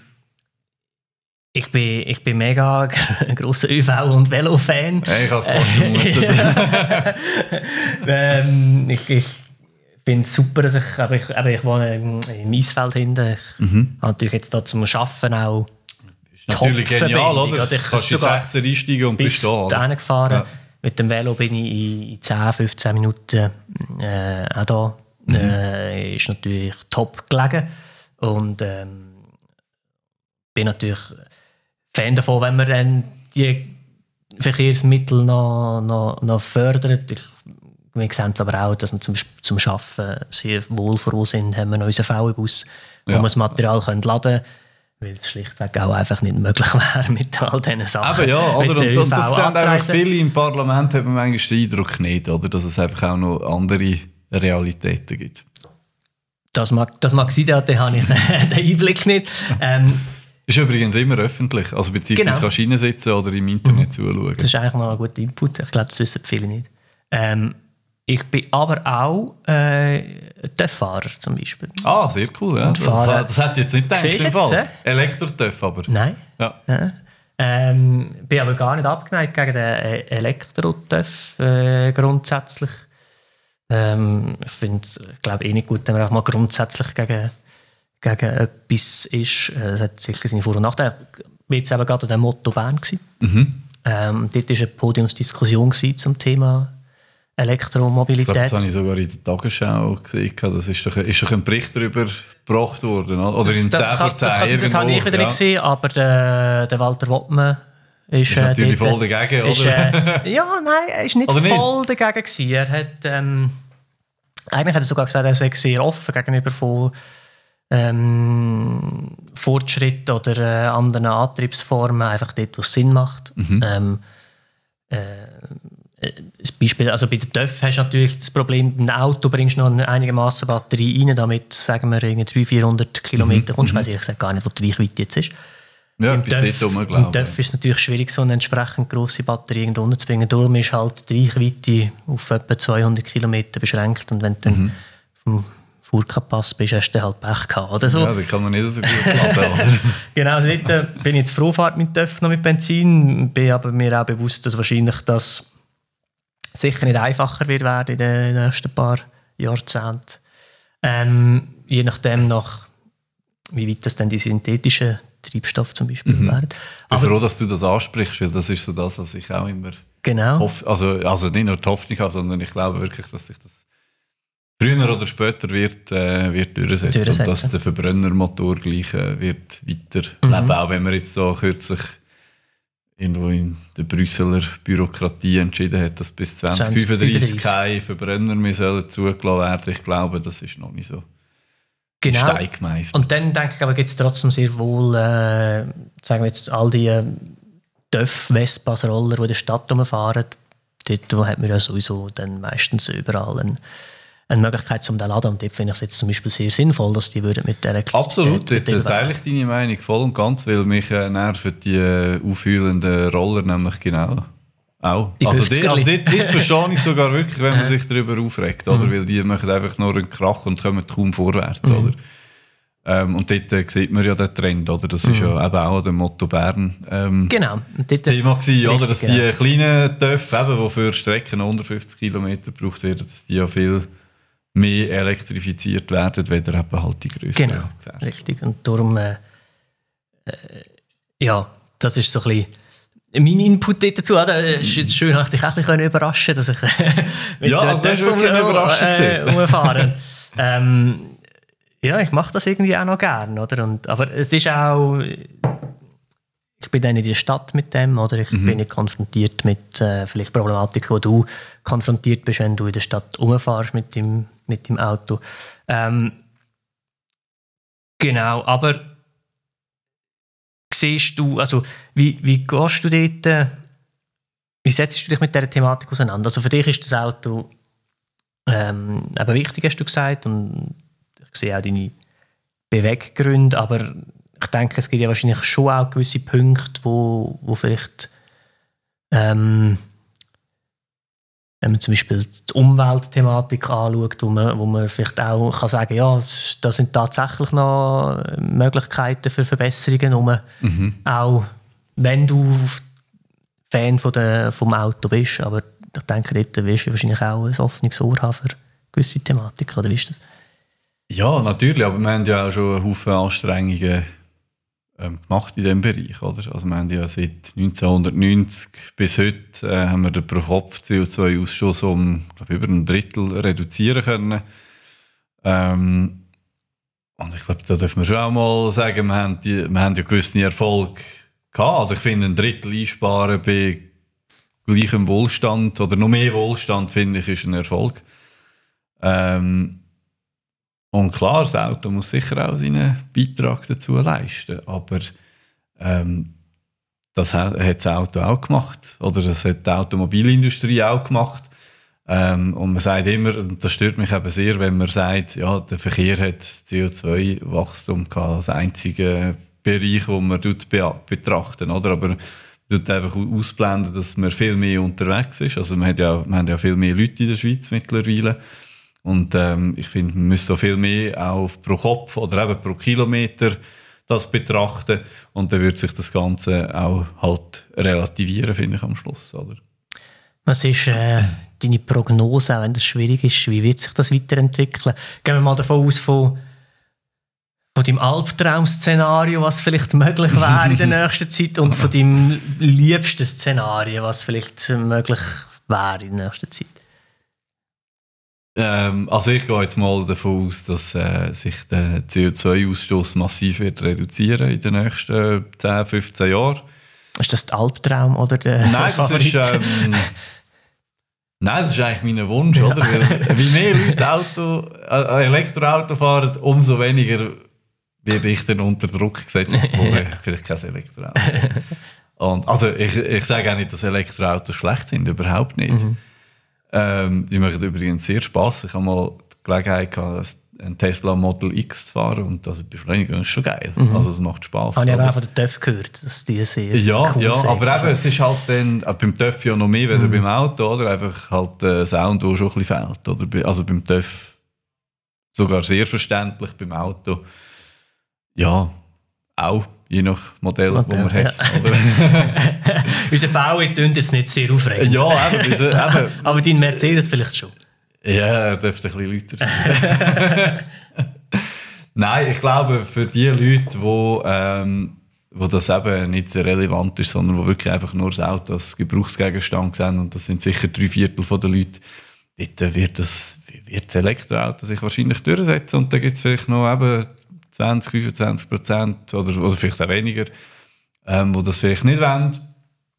ich, bin, ich bin mega ein grosser Ö V- und Velo-Fan. Ja, ich habe es vermutet. ähm, ich ich finde es super, dass ich, aber ich, aber ich wohne im Eisfeld hinten. Ich Mhm. habe natürlich jetzt da zum Arbeiten auch natürlich genial, oder? oder? Ich kannst du sechser einsteigen und bist da. Bis dahin gefahren. Ja. Mit dem Velo bin ich in zehn, fünfzehn Minuten äh, auch da. Mhm. Äh, ist natürlich top gelegen. Und ähm, bin natürlich Fan davon, wenn man dann die Verkehrsmittel noch, noch, noch fördert. Ich, wir sehen es aber auch, dass wir zum, zum Arbeiten sehr wohl froh sind. Haben wir noch unseren V W-Bus, wo ja. wir das Material können laden können. Weil es schlichtweg auch einfach nicht möglich wäre mit all diesen Sachen. Aber ja, oder? Und, und das sind einfach viele im Parlament, hat man manchmal den Eindruck nicht, oder? Dass es einfach auch noch andere Realitäten gibt. Das mag, das mag sein, da habe ich den Einblick nicht. Ähm, ist übrigens immer öffentlich, also beziehungsweise genau. kannst du reinsitzen oder im Internet mhm. zuschauen. Das ist eigentlich noch ein guter Input, ich glaube, das wissen viele nicht. Ähm, ich bin aber auch äh, T Ö F-Fahrer zum Beispiel. Ah, sehr cool. Ja. Das, das, das hätte ich jetzt nicht gedacht. Im Fall. Elektro-T Ö F aber. Nein. Ja. Ja. Ähm, bin aber gar nicht abgeneigt gegen den Elektro-T Ö F äh, grundsätzlich. Ähm, ich finde es, glaube eh nicht gut, wenn man auch mal grundsätzlich gegen, gegen etwas ist. Es hat sicher seine Vor- und Nachteile. Ich war jetzt eben gerade an der Motto Bern. Mhm. Ähm, dort war eine Podiumsdiskussion zum Thema Elektromobilität. Ich glaube, das habe ich sogar in der Tagesschau gesehen. Das ist doch, ist doch ein Bericht darüber gebracht worden. Oder in das, zehn kann, vor zehn das, das, das habe ich wieder ja. nicht gesehen, aber der, der Walter Wottmann ist, ist natürlich dort, voll dagegen, ist, oder? Äh, ja, nein, er ist nicht oder voll nicht? dagegen gewesen. Er hat, ähm, eigentlich hat er sogar gesagt, er sei sehr offen gegenüber von ähm, Fortschritt oder äh, anderen Antriebsformen, einfach dort, wo es Sinn macht. Mhm. Ähm, äh, Das Beispiel, also bei der T Ö F hast du natürlich das Problem, beim Auto bringst du noch einigermaßen Batterie rein, damit, sagen wir, dreihundert, vierhundert Kilometer kommst. Ich weiss ehrlich gesagt gar nicht, wo die Reichweite jetzt ist. Ja, bis dort rum, glaube ich. Im T Ö F ist es natürlich schwierig, so eine entsprechend grosse Batterie irgendwo unterzubringen. Darum ist halt die Reichweite auf etwa zweihundert Kilometer beschränkt. Und wenn du dann mhm. vom Furka-Pass bist, hast du halt Pech gehabt. Oder so. Ja, da kann man nicht so gut laden. Genau, also dort äh, bin ich jetzt froh, fahrt mit T Ö F noch mit Benzin. Bin aber mir auch bewusst, dass wahrscheinlich das sicher nicht einfacher wird werden in den nächsten paar Jahrzehnten. Ähm, je nachdem, nach, wie weit das dann die synthetischen Treibstoffe zum Beispiel mhm. werden. Ich bin froh, dass du das ansprichst, weil das ist so das, was ich auch immer genau. hoffe. Also, also nicht nur die Hoffnung habe, sondern ich glaube wirklich, dass sich das früher oder später wird, äh, wird durchsetzen, durchsetzen und dass der Verbrennermotor gleich äh, wird weiterleben. Mhm. Auch wenn wir jetzt so kürzlich irgendwo in der Brüsseler Bürokratie entschieden hat, dass bis zwanzig fünfunddreißig keine Verbrenner mehr sollen zugelassen werden. Ich glaube, das ist noch nicht so genau. Stein gemeistert. Und dann denke ich, aber gibt es trotzdem sehr wohl, äh, sagen wir jetzt, all die äh, T Ö F, Vespas, Roller, die in der Stadt rumfahren. Dort hat man ja sowieso dann meistens überall einen eine Möglichkeit zum laden. Und dort finde ich es jetzt zum Beispiel sehr sinnvoll, dass die würden mit dieser Absolut, dort teile ich deine Meinung voll und ganz, weil mich äh, nerven die äh, auffühlenden Roller nämlich genau auch. Die also die, also dort, dort verstehe ich sogar wirklich, wenn man sich darüber aufregt, oder? Mhm. Weil die machen einfach nur einen Krach und kommen kaum vorwärts, mhm. oder? Ähm, und dort äh, sieht man ja den Trend, oder? Das ist mhm. ja eben auch der Motto Bern ähm, genau. Thema gewesen, oder? Dass genau. die kleinen T Ö F, eben, die für Strecken unter fünfzig Kilometer gebraucht werden, dass die ja viel mehr elektrifiziert werden, weder eben halt die größeren. Genau, Gefährte. Richtig. Und darum, äh, äh, ja, das ist so ein bisschen mein Input dazu. Es ist schön, dass ich dich auch ein bisschen überraschen konnte, dass ich mit ja, also das ist wirklich eine Überraschung äh, umfahren. ähm, ja, ich mache das irgendwie auch noch gerne, oder? Und, aber es ist auch, ich bin dann in der Stadt mit dem, oder ich mhm. bin nicht konfrontiert mit äh, vielleicht Problematik, wo du konfrontiert bist, wenn du in der Stadt rumfährst mit dem, mit dem Auto. Ähm, genau, aber siehst du, also wie, wie gehst du dort, äh, wie setzt du dich mit dieser Thematik auseinander? Also für dich ist das Auto ähm, eben wichtig, hast du gesagt, und ich sehe auch deine Beweggründe, aber ich denke, es gibt ja wahrscheinlich schon auch gewisse Punkte, wo, wo vielleicht ähm, wenn man zum Beispiel die Umweltthematik anschaut, wo man, wo man vielleicht auch kann sagen, ja, da sind tatsächlich noch Möglichkeiten für Verbesserungen, um mhm. auch wenn du Fan von der, vom Auto bist, aber ich denke, dort wirst du wahrscheinlich auch ein offenes Ohr haben für gewisse Thematiken, oder wie ist das? Ja, natürlich, aber wir haben ja auch schon einen Haufen Anstrengungen ähm, gemacht in diesem Bereich, oder? Also wir haben ja seit neunzehnhundertneunzig bis heute äh, haben wir den Pro-Kopf-C O zwei Ausstoß um, glaub, über ein Drittel reduzieren können. Ähm, und ich glaube, da dürfen wir schon auch mal sagen, wir haben, die, wir haben ja gewissen Erfolg gehabt. Also ich finde, ein Drittel einsparen bei gleichem Wohlstand oder noch mehr Wohlstand, finde ich, ist ein Erfolg. Ähm, Und klar, das Auto muss sicher auch seinen Beitrag dazu leisten, aber ähm, das hat das Auto auch gemacht, oder das hat die Automobilindustrie auch gemacht. Ähm, und man sagt immer, und das stört mich eben sehr, wenn man sagt, ja, der Verkehr hat C O zwei Wachstum gehabt, als einziger Bereich, den man be- betrachten, oder? Aber man tut einfach ausblenden, dass man viel mehr unterwegs ist. Also man hat ja, man hat ja viel mehr Leute in der Schweiz mittlerweile. Und ähm, ich finde, man müsste so viel mehr auch pro Kopf oder eben pro Kilometer das betrachten. Und dann wird sich das Ganze auch halt relativieren, finde ich, am Schluss. Oder? Was ist äh, deine Prognose, auch wenn das schwierig ist? Wie wird sich das weiterentwickeln? Gehen wir mal davon aus, von, von deinem Albtraum-Szenario, was vielleicht möglich wäre in der nächsten Zeit, und von deinem liebsten Szenario, was vielleicht möglich wäre in der nächsten Zeit. Ähm, also ich gehe jetzt mal davon aus, dass äh, sich der C O zwei Ausstoß massiv wird reduzieren in den nächsten zehn, fünfzehn Jahren. Ist das der Albtraum oder der Nein, das ist, ähm, nein, das ist eigentlich mein Wunsch, ja. Oder? Weil, wie mehr Leute Auto, äh, Elektroauto fahren, umso weniger werde ich dann unter Druck gesetzt, vielleicht kein Elektroauto. Und, also ich, ich sage auch nicht, dass Elektroautos schlecht sind, überhaupt nicht. Mhm. Ähm, die machen übrigens sehr Spass. Ich habe mal die Gelegenheit gehabt, einen Tesla Model X zu fahren, und also die Beschleunigung ist schon geil. Mhm. Also es macht Spass. Habe ich aber auch von der T Ö F gehört, dass die sehr ja, cool ja, sind. Aber eben, es ist halt dann, beim T Ö F ja noch mehr, weder mhm. beim Auto, oder? Einfach halt der Sound, der schon ein bisschen fehlt. Oder? Also beim T Ö F sogar sehr verständlich, beim Auto ja, auch. Je nach Modell, das man hat. Ja. Unser V W tönt jetzt nicht sehr aufregend. Ja, eben, diese, eben. Aber dein Mercedes vielleicht schon. Ja, er dürfte ein bisschen lauter sein. Nein, ich glaube, für die Leute, wo, ähm, wo das eben nicht relevant ist, sondern wo wirklich einfach nur das Auto als Gebrauchsgegenstand sehen, und das sind sicher drei Viertel der Leute, dort wird das, wird das Elektroauto sich wahrscheinlich durchsetzen, und dann gibt es vielleicht noch eben zwanzig, fünfundzwanzig Prozent oder, oder vielleicht auch weniger, ähm, die das vielleicht nicht wollen.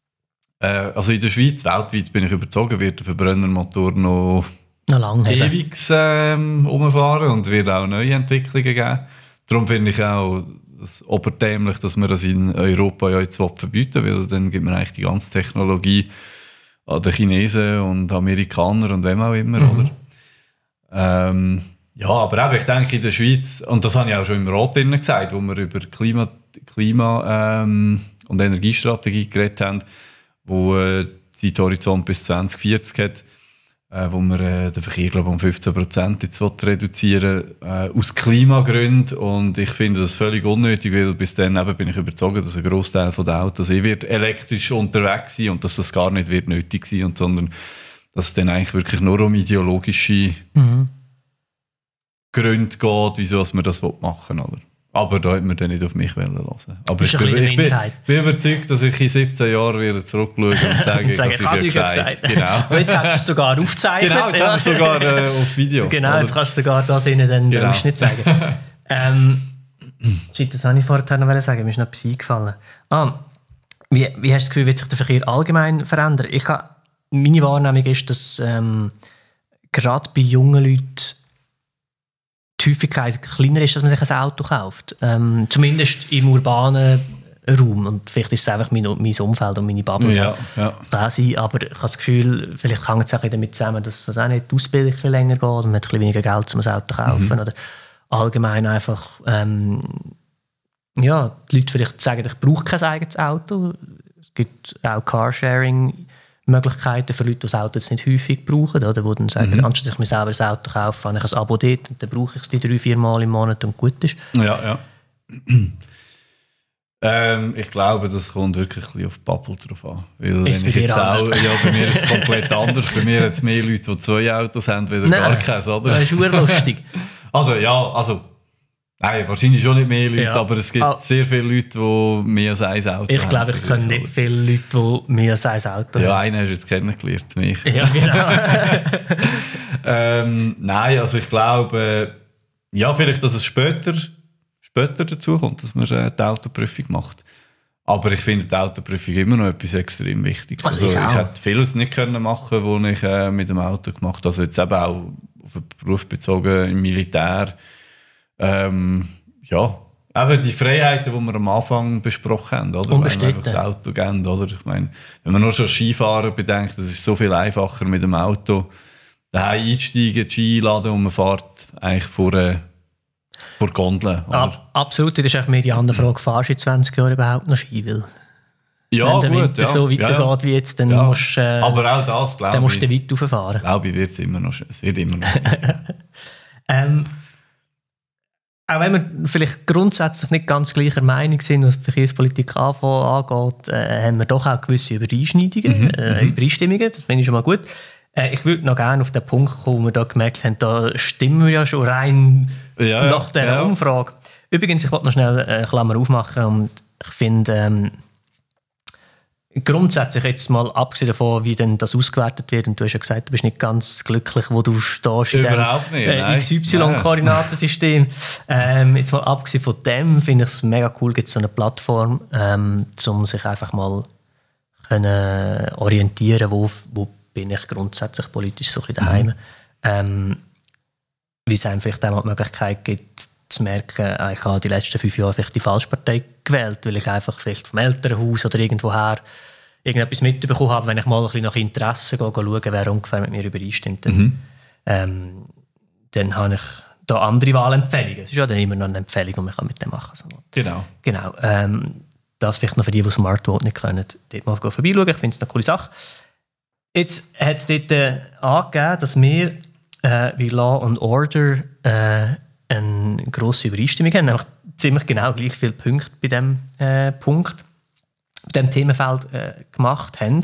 Äh, also in der Schweiz, weltweit bin ich überzeugt, wird der Verbrennermotor noch, noch lange ewig ähm, rumfahren und wird auch neue Entwicklungen geben. Darum finde ich auch das oberdämlich, dass wir das in Europa ja jetzt verbieten will, weil dann gibt man eigentlich die ganze Technologie an den Chinesen und Amerikanern und wem auch immer, mhm. oder? Ähm, ja, aber eben, ich denke in der Schweiz, und das habe ich auch schon im Rat gesagt, wo wir über Klima, Klima ähm, und Energiestrategie geredet haben, wo äh, Zeithorizont bis zwanzig vierzig hat, äh, wo wir äh, den Verkehr glaube um fünfzehn Prozent jetzt reduzieren äh, aus Klimagründen. Und ich finde das völlig unnötig, weil bis dann eben bin ich überzeugt, dass ein Grossteil der Autos eh wird elektrisch unterwegs sein und dass das gar nicht wird nötig sein wird, sondern dass es dann eigentlich wirklich nur um ideologische mhm. Gründe geht, wieso wir das machen wollen. Aber da hat man dann nicht auf mich hören lassen. Aber ich bin, ich bin, bin überzeugt, dass ich in siebzehn Jahren wieder zurückschaue und sage, und sage dass ich ja gesagt habe. Genau. Und jetzt hast du es sogar aufgezeichnet. Genau, jetzt ja. haben wir sogar äh, auf Video. Genau, oder? Jetzt kannst du sogar das innen dann genau. nicht sagen. ähm, Shit, das wollte ich vorher noch sagen, mir ist noch etwas eingefallen. Ah, wie, wie hast du das Gefühl, wird sich der Verkehr allgemein verändern? Ich habe, meine Wahrnehmung ist, dass ähm, gerade bei jungen Leuten die Häufigkeit kleiner ist, dass man sich ein Auto kauft. Ähm, zumindest im urbanen Raum. Und vielleicht ist es einfach mein, mein Umfeld und meine Bubble. Ja, ja. Das sein, aber ich habe das Gefühl, vielleicht hängt es auch damit zusammen, dass was auch nicht, die Ausbildung ein bisschen länger geht und man hat ein bisschen weniger Geld, um ein Auto zu kaufen. Mhm. Oder allgemein einfach, ähm, ja, die Leute vielleicht sagen, ich brauche kein eigenes Auto. Es gibt auch Carsharing Möglichkeiten für Leute, die das Auto jetzt nicht häufig brauchen, oder, die dann sagen, mhm. anstatt ich mir selber ein Auto kaufe, habe ich ein Abo dort und dann brauche ich es die drei, vier Mal im Monat und gut ist. Ja, ja. ähm, ich glaube, das kommt wirklich ein bisschen auf die Bubble drauf an. Weil ist wenn bei ich dir jetzt anders? Auch, ja, bei mir ist es komplett anders. Bei mir hat es mehr Leute, die zwei Autos haben, wieder Nein, gar keins, oder? Das ist urlustig. Also ja, also nein, wahrscheinlich schon nicht mehr Leute, ja. aber es gibt ah. sehr viele Leute, die mehr als ein Auto ich haben. Ich glaube, ich kenne nicht viele Leute, die mehr als ein Auto ja, haben. Ja, einen hast du jetzt kennengelernt, mich. Ja, genau. ähm, nein, also ich glaube, äh, ja, vielleicht, dass es später, später dazu kommt, dass man äh, die Autoprüfung macht. Aber ich finde die Autoprüfung immer noch etwas extrem Wichtiges. Also, also ich, ich hätte vieles nicht können machen, was ich äh, mit dem Auto gemacht habe. Also jetzt eben auch auf den Beruf bezogen, im Militär. Ähm, ja, eben die Freiheiten, die wir am Anfang besprochen haben, oder? Wenn wir einfach das Auto geben, oder? Ich meine, wenn man nur schon Skifahren bedenkt, das ist so viel einfacher mit dem Auto daheim einsteigen, Ski laden und man fährt eigentlich vor, äh, vor Gondeln. Ab, absolut, das ist auch mehr die andere Frage, fahrst du in zwanzig Jahren überhaupt noch Ski? Weil ja, wenn der gut, Winter ja. so weitergeht ja, ja. wie jetzt, dann ja. musst, äh, aber auch das, glaube dann musst du weit rauffahren. Glaube ich, wird es immer noch, es wird immer noch ähm, Auch wenn wir vielleicht grundsätzlich nicht ganz gleicher Meinung sind, was die Verkehrspolitik angeht, äh, haben wir doch auch gewisse Übereinschneidungen, mhm, äh, Übereinstimmungen, das finde ich schon mal gut. Äh, ich würde noch gerne auf den Punkt kommen, wo wir da gemerkt haben, da stimmen wir ja schon rein ja, nach dieser ja. Umfrage. Übrigens, ich wollte noch schnell eine Klammer aufmachen und ich finde, ähm, grundsätzlich jetzt mal abgesehen davon, wie denn das ausgewertet wird, und du hast ja gesagt, du bist nicht ganz glücklich, wo du stehst in Überhaupt dem äh, X Y-Koordinatensystem. ähm, jetzt mal abgesehen von dem, finde ich es mega cool, gibt es so eine Plattform, ähm, um sich einfach mal können orientieren, wo, wo bin ich grundsätzlich politisch so ein bisschen daheim. Mhm. Ähm, wie es einem vielleicht auch mal die Möglichkeit gibt, zu merken, ich habe die letzten fünf Jahre vielleicht die falsche Partei gewählt, weil ich einfach vielleicht vom Elternhaus oder irgendwoher irgendetwas mitbekommen habe, wenn ich mal ein bisschen nach Interessen gehe, schaue, wer ungefähr mit mir übereinstimmt. Dann, mhm. ähm, dann habe ich da andere Wahlempfehlungen. Es ist ja dann immer noch eine Empfehlung, die man mit dem machen kann. Genau. genau ähm, das vielleicht noch für die, die Smart Vote nicht können, dort mal vorbeischauen. Ich finde es eine coole Sache. Jetzt hat es dort äh, angegeben, dass wir äh, wie Law and Order äh, eine grosse Übereinstimmung haben, nämlich ziemlich genau gleich viele Punkte bei diesem äh, Punkt, bei diesem Themenfeld äh, gemacht haben.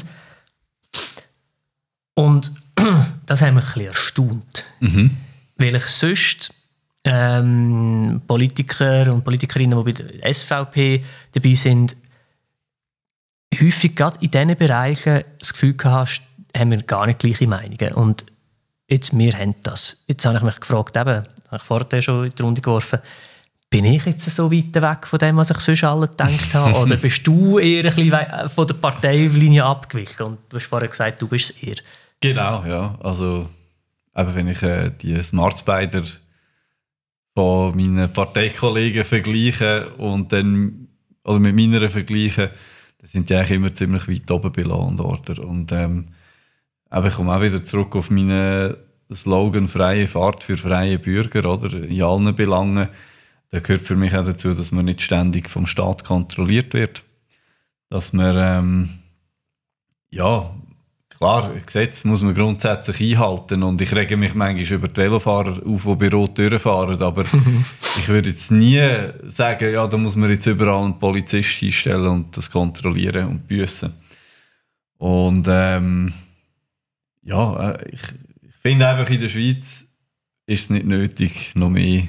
Und das haben wir ein bisschen erstaunt. Mhm. Weil ich sonst ähm, Politiker und Politikerinnen, die bei der S V P dabei sind, häufig gerade in diesen Bereichen das Gefühl gehabt, haben wir gar nicht gleiche Meinungen. Und jetzt, wir haben das. Jetzt habe ich mich gefragt, eben, habe ich vorher schon in die Runde geworfen, bin ich jetzt so weit weg von dem, was ich sonst alle gedacht habe? Oder bist du eher ein bisschen von der Parteilinie abgewichen? Und du hast vorher gesagt, du bist es eher. Genau, ja. Also, eben, wenn ich äh, die Smart Spider von meinen Parteikollegen vergleiche und dann oder mit meiner vergleiche, dann sind die eigentlich immer ziemlich weit oben bei Law and Order. Und ähm, aber ich komme auch wieder zurück auf meinen Slogan «Freie Fahrt für freie Bürger», oder? In allen Belangen. Da gehört für mich auch dazu, dass man nicht ständig vom Staat kontrolliert wird. Dass man, ähm, ja, klar, Gesetz muss man grundsätzlich einhalten und ich rege mich manchmal über die Velofahrer auf, die bei Rot durchfahren, aber ich würde jetzt nie sagen, ja, da muss man jetzt überall einen Polizist hinstellen und das kontrollieren und büssen. Und ähm, ja, ich, ich finde einfach, in der Schweiz ist es nicht nötig, noch mehr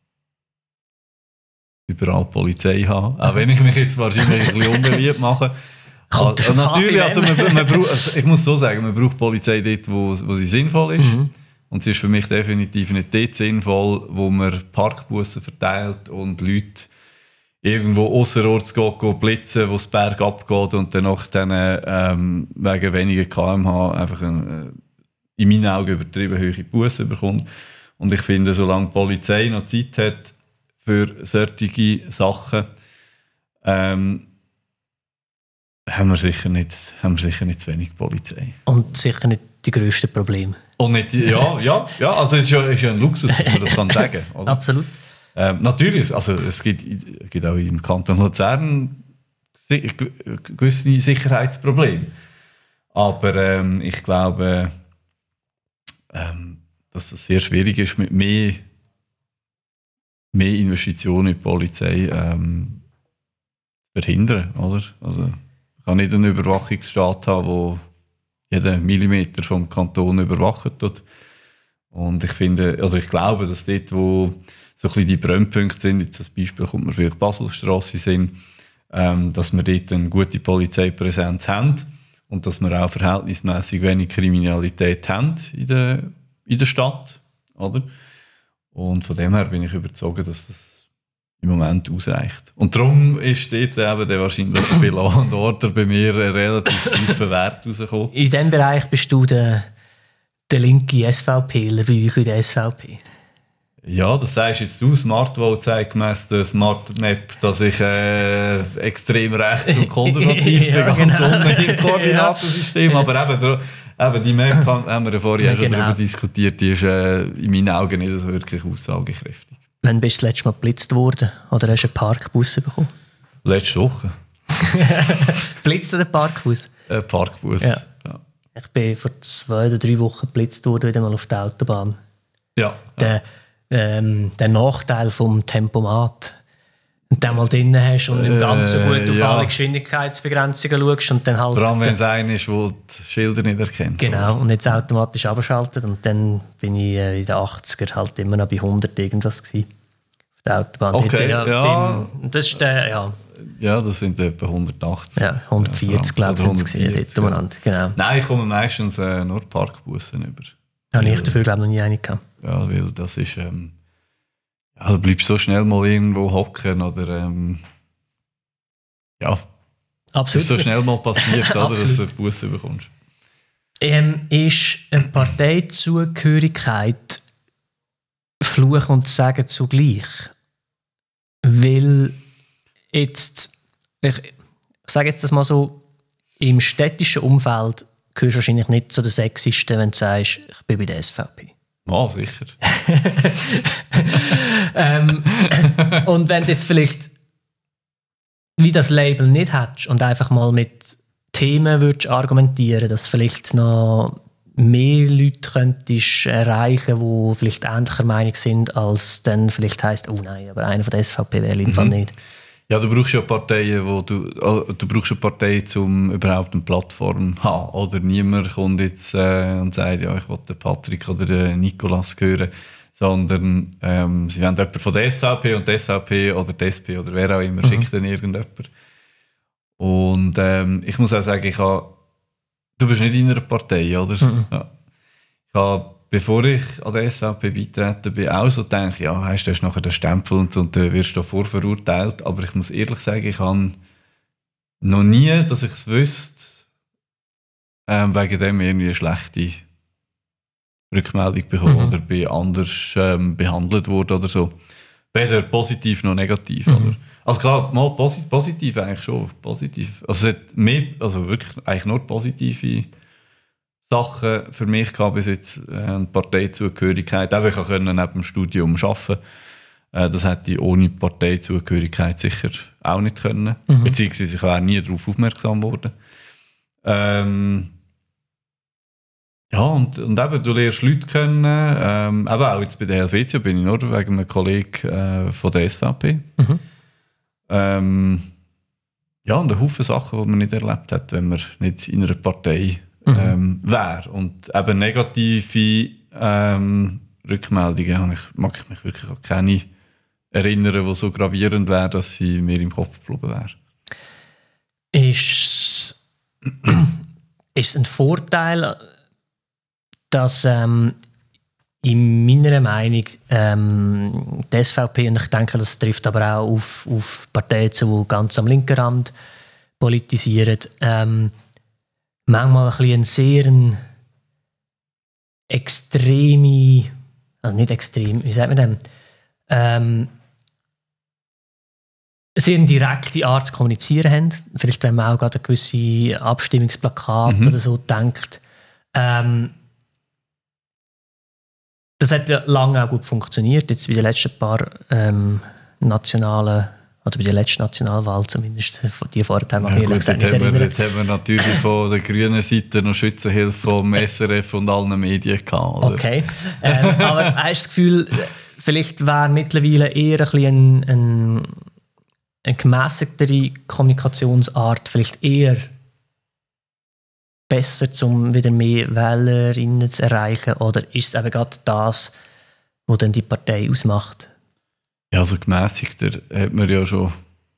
überall Polizei haben. Auch wenn ich mich jetzt wahrscheinlich ein bisschen unbeliebt mache. Also, natürlich, also man, man braucht, also ich muss so sagen, man braucht Polizei dort, wo, wo sie sinnvoll ist. Mhm. Und sie ist für mich definitiv nicht dort sinnvoll, wo man Parkbussen verteilt und Leute irgendwo ausserorts geht, blitzen, wo es bergab geht und dann noch dann, ähm, wegen weniger Kilometer pro Stunde einfach eine, in meinen Augen übertrieben hohe Bussen bekommt. Und ich finde, solange die Polizei noch Zeit hat für solche Sachen, ähm, haben wir sicher nicht, haben wir sicher nicht zu wenig Polizei. Und sicher nicht die grössten Probleme. Und nicht, ja, ja, ja, also es ist ja, ist ja ein Luxus, dass man das kann sagen kann. Absolut. Ähm, natürlich, also es gibt, gibt auch im Kanton Luzern gewisse Sicherheitsprobleme. Aber ähm, ich glaube, ähm, dass es sehr schwierig ist, mit mehr, mehr Investitionen in die Polizei ähm, zu verhindern. Oder? Also, ich kann nicht einen Überwachungsstaat haben, der jeden Millimeter vom Kanton überwacht wird. Und ich finde, oder ich glaube, dass dort, wo so ein bisschen die Brennpunkte sind, jetzt als Beispiel kommt mir vielleicht Baselstrasse sind, ähm, dass wir dort eine gute Polizeipräsenz haben und dass wir auch verhältnismäßig wenig Kriminalität haben in der, in der Stadt. Oder? Und von dem her bin ich überzeugt, dass das im Moment ausreicht. Und darum ist dort eben der wahrscheinlich bei Law and Order bei mir ein relativ tiefer Wert rausgekommen. In diesem Bereich bist du der, der linke SVPler bei euch in der S V P. Ja, das sagst jetzt du. Smartvote zeigt gemäss der Smart Map, dass ich äh, extrem rechts und konservativ ja, bin, ganz genau. unten im Koordinatensystem. Aber eben, eben die Map haben wir ja vorher ja, schon genau. darüber diskutiert, die ist äh, in meinen Augen nicht so wirklich aussagekräftig. Wann bist du das letzte Mal geblitzt worden? Oder hast du einen Parkbus bekommen? Letzte Woche. Blitzt oder Parkbus? Ein Parkbus, ja. ja. Ich bin vor zwei oder drei Wochen geblitzt worden, wieder mal auf der Autobahn. Ja. Der, ähm, der Nachteil vom Tempomat. Und den mal drin hast und im Ganzen gut auf ja. alle Geschwindigkeitsbegrenzungen schaust und dann halt... Vor allem, wenn es einer ist, der die Schilder nicht erkennt. Genau, oder? Und jetzt automatisch abschaltet und dann bin ich äh, in den achtziger halt immer noch bei hundert irgendwas gewesen. Auf der Autobahn. Okay, dort, ja. ja. Beim, das ist der, ja... Ja, das sind etwa hundertachtzig. Ja, hundertvierzig, ja, glaube ich, sind es dort umeinander. Genau. Nein, ich komme meistens äh, nur Parkbussen über. Habe ich dafür, glaube ich, noch nie eine gehabt. Ja, weil das ist... Ähm, ja, du bleibst so schnell mal irgendwo hocken oder... Ähm, ja, absolut. ist so schnell mal passiert, oder, dass du Busse bekommst. Ähm, ist eine Parteizugehörigkeit Fluch und Segen zugleich? Weil jetzt, ich, ich sage jetzt das mal so, im städtischen Umfeld gehörst du wahrscheinlich nicht zu den Sexisten, wenn du sagst, ich bin bei der S V P. Ja, sicher. ähm, und wenn du jetzt vielleicht wie das Label nicht hättest und einfach mal mit Themen würdest argumentieren, dass vielleicht noch mehr Leute könntest erreichen, die vielleicht ähnlicher Meinung sind, als dann vielleicht heisst, oh nein, aber einer von der S V P wählt im Fall mhm. nicht. Ja, du brauchst ja Parteien, wo du, du brauchst eine Partei, um überhaupt eine Plattform zu haben. Oder niemand kommt jetzt äh, und sagt, ja, ich will den Patrick oder den Nicolas hören, sondern ähm, sie wollen jemanden von der S V P und die S V P oder die S P oder wer auch immer, mhm. schickt dann irgendjemand. Und ähm, ich muss auch sagen, ich habe, du bist nicht in einer Partei, oder? Mhm. Ja. Ich habe bevor ich an der S V P beitreten bin, auch so gedacht, ja, hast du nachher den Stempel und, so, und dann wirst du vorverurteilt. Aber ich muss ehrlich sagen, ich habe noch nie, dass ich es wüsste, ähm, wegen dem irgendwie eine schlechte Rückmeldung bekommen mhm. oder bin anders ähm, behandelt worden oder so. Weder positiv noch negativ. Mhm. Oder? Also klar, mal posit- positiv eigentlich schon. Positiv. Also es hat mehr, also wirklich eigentlich nur positive Sachen für mich gehabt bis jetzt. Äh, eine Parteizugehörigkeit. Auch ich konnte neben dem Studium arbeiten. Äh, das hätte ich ohne Parteizugehörigkeit sicher auch nicht können. Mhm. Beziehungsweise ich wäre nie darauf aufmerksam geworden. Ähm, ja, und, und eben, du lernst Leute kennen. Ähm, eben auch jetzt bei der Helvetia bin ich nur wegen einem Kollegen äh, von der S V P. Mhm. Ähm, ja, und ein Haufen Sachen, die man nicht erlebt hat, wenn man nicht in einer Partei ähm, mhm. wäre. Und eben negative ähm, Rückmeldungen, ich, mag ich mich wirklich an keine erinnern, die so gravierend wären, dass sie mir im Kopf geblieben wäre. Ist es ein Vorteil, dass ähm, in meiner Meinung ähm, die S V P, und ich denke, das trifft aber auch auf, auf Parteien zu, die ganz am linken Rand politisieren, ähm, manchmal ein bisschen eine sehr eine extreme, also nicht extrem, wie sagt man denn, ähm, eine sehr direkte Art zu kommunizieren haben. Vielleicht, wenn man auch gerade an gewisse Abstimmungsplakate mhm. oder so denkt. Ähm, Das hat ja lange auch gut funktioniert. Jetzt bei den letzten paar ähm, nationalen, oder bei der letzten Nationalwahl zumindest, die vorher haben wir ja, gesagt, nicht erinnern. Dort haben wir natürlich von der grünen Seite noch Schützenhilfe vom S R F und allen Medien gehabt. Oder? Okay, ähm, aber hast du das Gefühl, vielleicht wäre mittlerweile eher ein bisschen ein, eine gemäßigtere Kommunikationsart vielleicht eher besser, um wieder mehr Wählerinnen zu erreichen? Oder ist es eben gerade das, was dann die Partei ausmacht? Ja, also gemäßigter hat man ja schon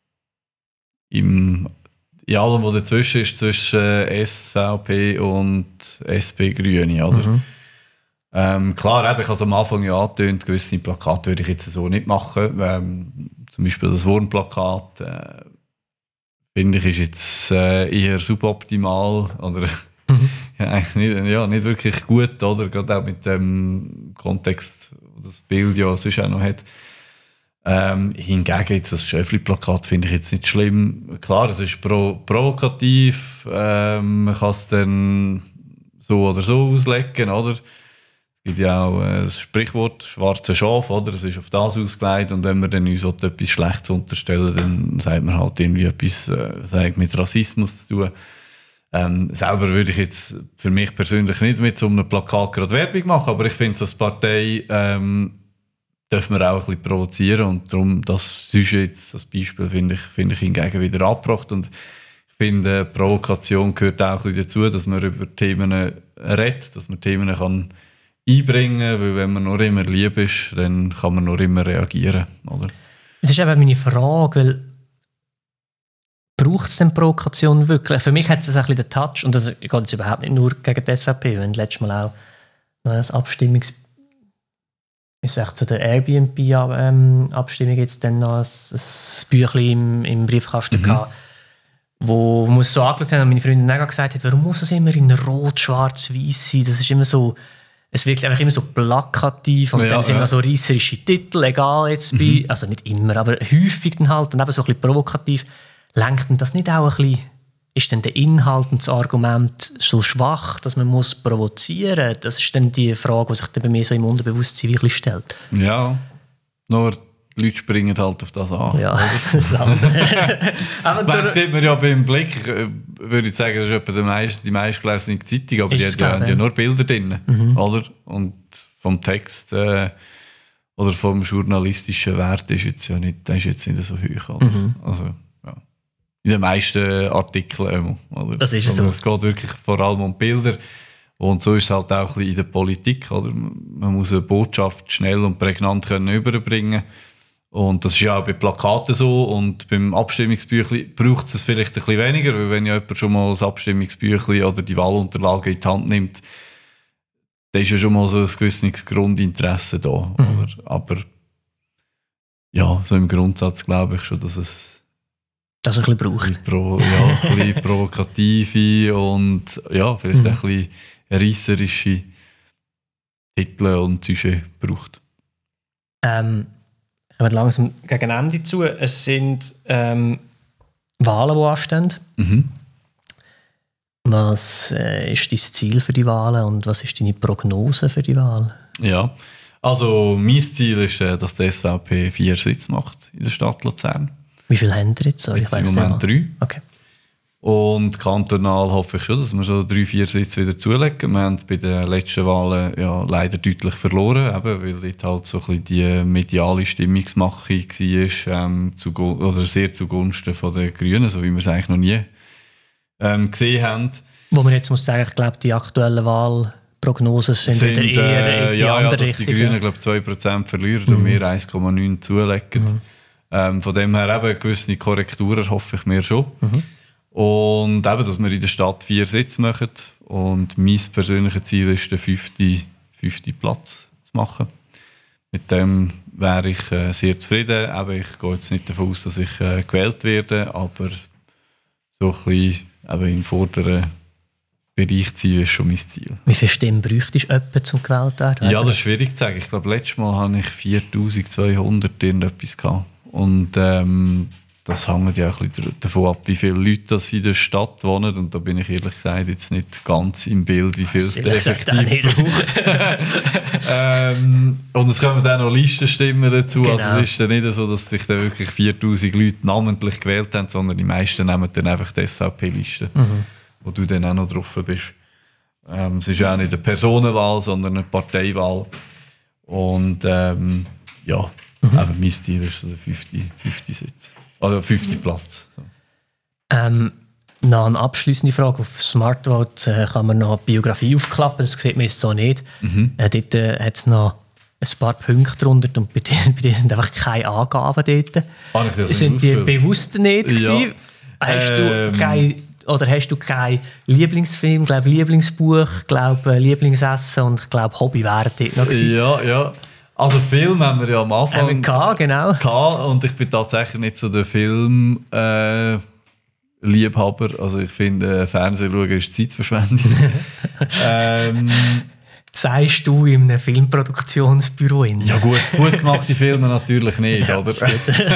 im, in allem, was dazwischen ist, zwischen S V P und S P Grüne, oder? Mhm. Ähm, klar, eben, ich habe es am Anfang ja angetönt, gewisse Plakate würde ich jetzt so nicht machen. Ähm, zum Beispiel das Wurmplakat, äh, finde ich, ist jetzt äh, eher suboptimal oder mhm. ja, eigentlich nicht, ja, nicht wirklich gut, oder? Gerade auch mit dem Kontext, wo das Bild ja sonst auch noch hat. Ähm, hingegen jetzt das Schöffli-Plakat finde ich jetzt nicht schlimm. Klar, es ist pro, provokativ, ähm, man kann es dann so oder so auslegen, oder? Es gibt ja auch äh, das Sprichwort «schwarze Schaf», oder? Es ist auf das ausgelegt und wenn man dann uns etwas Schlechtes unterstellen, dann sagt man halt irgendwie etwas äh, mit Rassismus zu tun. Ähm, selber würde ich jetzt für mich persönlich nicht mit so einem Plakat gerade Werbung machen, aber ich finde, als Partei ähm, dürfen wir auch ein bisschen provozieren und darum das Sujet jetzt, das Beispiel, finde ich, finde ich hingegen wieder angebracht und ich finde, Provokation gehört auch ein bisschen dazu, dass man über Themen redet, dass man Themen kann einbringen, weil wenn man nur immer lieb ist, dann kann man nur immer reagieren, oder? Das ist eben meine Frage, weil braucht es denn Provokation wirklich? Für mich hat es ein bisschen den Touch, und das geht jetzt überhaupt nicht nur gegen die S V P, wenn letztes Mal auch noch ein Abstimmungs... ist echt zu der Airbnb-Abstimmung jetzt dann noch ein, ein Büchlein im, im Briefkasten mhm. gehabt, wo wir so angeschaut haben und meine Freundin auch gesagt hat, warum muss es immer in rot, schwarz, weiß sein? Das ist immer so... Es wirkt einfach immer so plakativ und ja, dann sind ja. noch so reisserische Titel, egal jetzt bei, mhm. also nicht immer, aber häufig dann halt und eben so ein bisschen provokativ. Lenkt denn das nicht auch ein bisschen, ist denn der Inhalt und das Argument so schwach, dass man muss provozieren? Das ist dann die Frage, die sich dann bei mir so im Unterbewusstsein wirklich stellt. Ja, nur die Leute springen halt auf das an. Ja, das ist aber das gibt mir ja beim Blick, ich würde ich sagen, das ist etwa die, meist, die meistgelesene Zeitung, aber die, die haben ja nur Bilder drin, mhm. oder? Und vom Text äh, oder vom journalistischen Wert ist jetzt ja nicht, ist jetzt nicht so hoch. Oder? Mhm. Also, ja. In den meisten Artikeln. Oder? Das ist also, so. Es geht wirklich vor allem um Bilder. Und so ist es halt auch ein bisschen in der Politik. Oder? Man muss eine Botschaft schnell und prägnant können überbringen. Und das ist ja auch bei Plakaten so. Und beim Abstimmungsbüchlein braucht es vielleicht ein bisschen weniger, weil wenn ja jemand schon mal das Abstimmungsbüchlein oder die Wahlunterlagen in die Hand nimmt, da ist ja schon mal so ein gewisses Grundinteresse da. Mhm. Aber, aber ja, so im Grundsatz glaube ich schon, dass es das ein bisschen braucht. Pro, ja, ein bisschen provokative und ja, vielleicht mhm. ein bisschen reisserische Titel und Sujet braucht. Ähm, ich komme langsam gegen Ende zu. Es sind ähm, Wahlen, die anstehen. Mhm. Was äh, ist dein Ziel für die Wahlen und was ist deine Prognose für die Wahl? Ja, also mein Ziel ist, dass die S V P vier Sitze macht in der Stadt Luzern. Wie viele haben ihr jetzt? Sorry, ich weiss im Moment drei. Okay. Und kantonal hoffe ich schon, dass wir so drei, vier Sitze wieder zulegen. Wir haben bei den letzten Wahlen ja leider deutlich verloren, eben, weil dort halt so ein bisschen die mediale Stimmungsmache war, ähm, zu, oder sehr zugunsten von den Grünen, so wie wir es eigentlich noch nie ähm, gesehen haben. Wo man jetzt muss sagen, ich glaube, die aktuellen Wahlprognosen sind, sind wieder eher in die ja, andere ja, Richtung. Die Grünen, glaube ich, zwei Prozent verlieren mhm. und wir eins Komma neun zulegen. Mhm. Ähm, von dem her eben gewisse Korrekturen hoffe ich mir schon. Mhm. Und eben, dass wir in der Stadt vier Sitze machen. Und mein persönliches Ziel ist, den fünften, fünften Platz zu machen. Mit dem wäre ich äh, sehr zufrieden. Eben, ich gehe jetzt nicht davon aus, dass ich äh, gewählt werde, aber so ein bisschen eben im vorderen Bereich ziehen ist schon mein Ziel. Wie viele Stimmen bräuchtest du etwa zum gewählt werden? Ja, das ist schwierig zu sagen. Ich glaube, letztes Mal hatte ich viertausendzweihundert irgendetwas gehabt. Und ähm, das hängt ja auch ein bisschen davon ab, wie viele Leute das in der Stadt wohnen. Und da bin ich ehrlich gesagt jetzt nicht ganz im Bild, wie viel es effektiv braucht. ähm, und es kommen dann noch Listenstimmen dazu. Genau. Also es ist dann nicht so, dass sich dann wirklich viertausend Leute namentlich gewählt haben, sondern die meisten nehmen dann einfach die S V P-Liste, mhm. wo du dann auch noch drauf bist. Ähm, es ist ja auch nicht eine Personenwahl, sondern eine Parteiwahl. Und ähm, ja, mhm. aber mein Ziel ist so der fünfte, fünfte Sitz. Also fünfte Platz. So. Ähm, noch eine abschliessende Frage. Auf Smartvote äh, kann man noch eine Biografie aufklappen, das sieht man jetzt so nicht. Mhm. Äh, dort äh, hat es noch ein paar Punkte drunter und bei dir, bei dir sind einfach keine Angaben dort. Ah, ich das sind die bewusst nicht ja. gewesen? Hast ähm. du kein, oder hast du keinen Lieblingsfilm, glaube Lieblingsbuch, glaube Lieblingsessen und ich glaube Hobby wären dort noch gewesen? Ja, ja. Also Film haben wir ja am Anfang haben wir gehabt, genau. gehabt, und ich bin tatsächlich nicht so der Film äh, Liebhaber. Also ich finde, Fernsehen schauen ist Zeitverschwendung. ähm, Sagst du in einem Filmproduktionsbüro? In? Ja gut, gut gemachte Filme natürlich nicht, ja, oder?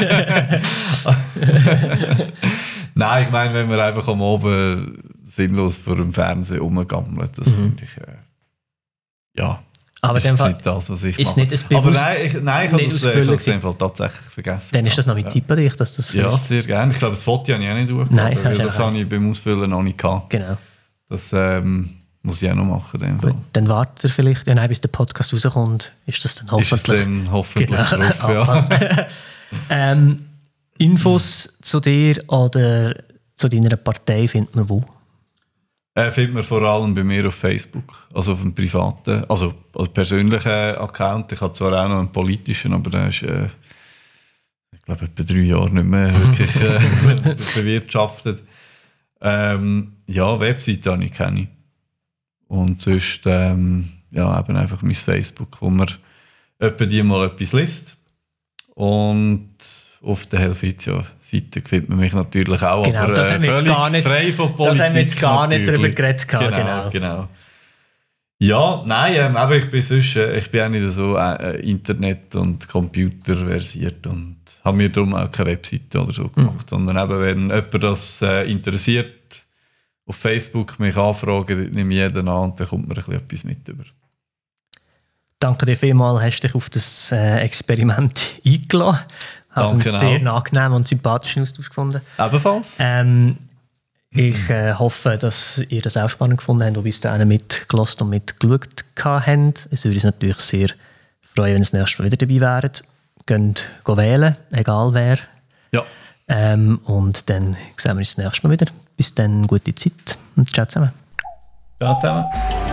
Nein, ich meine, wenn man einfach am Abend sinnlos vor dem Fernsehen rumgammelt, das mhm. finde ich äh, ja. Aber ist das nicht das, was ich ist mache. Nicht ein Aber nein, ich, nein, ich habe das, ich habe das Fall tatsächlich vergessen. Dann ist das noch mein ja. Tipp an dich, dass das Ja, ist. Sehr gerne. Ich glaube, das Foto habe ich auch nicht durchgeführt. Nein, weil das habe ich beim Ausfüllen noch nicht gehabt. Genau. Das ähm, muss ich auch noch machen. Gut, dann wartet ihr vielleicht, ja, nein, bis der Podcast rauskommt, ist das dann hoffentlich. Ist es dann hoffentlich genau, drauf, ja. ähm, Infos zu dir oder zu deiner Partei findet man wo? Äh, findet man vor allem bei mir auf Facebook, also auf dem privaten, also als persönlichen Account. Ich habe zwar auch noch einen politischen, aber der ist, äh, ich glaube, etwa drei Jahre nicht mehr wirklich äh, bewirtschaftet. Ähm, ja, Webseite habe ich keine. Und sonst ähm, ja, eben einfach mein Facebook, wo man etwa die mal etwas liest. Und auf der Helvetia-Seite findet man mich natürlich auch, genau, aber das äh, haben wir jetzt völlig gar nicht, frei von Politik. Das haben wir jetzt gar natürlich. nicht darüber geredet. Genau, genau. genau. Ja, nein, ähm, aber ich bin sonst, äh, ich bin auch nicht so äh, Internet- und Computer versiert und habe mir darum auch keine Webseite oder so gemacht, mhm. sondern eben, wenn jemand das äh, interessiert, auf Facebook mich anfragen, nehme ich jeden an und dann kommt mir ein bisschen etwas mit über. Danke dir vielmals, hast dich auf das äh, Experiment eingeladen. Also einen sehr angenehmen und sympathischen Austausch gefunden. Ebenfalls. Ähm, ich äh, hoffe, dass ihr das auch spannend gefunden habt und bis dahin mitgelassen und mitgeschaut habt. Es würde uns natürlich sehr freuen, wenn ihr das nächste Mal wieder dabei wäret. Geht wählen, egal wer. Ja. Ähm, und dann sehen wir uns das nächste Mal wieder. Bis dann, gute Zeit und ciao zusammen. Ciao zusammen.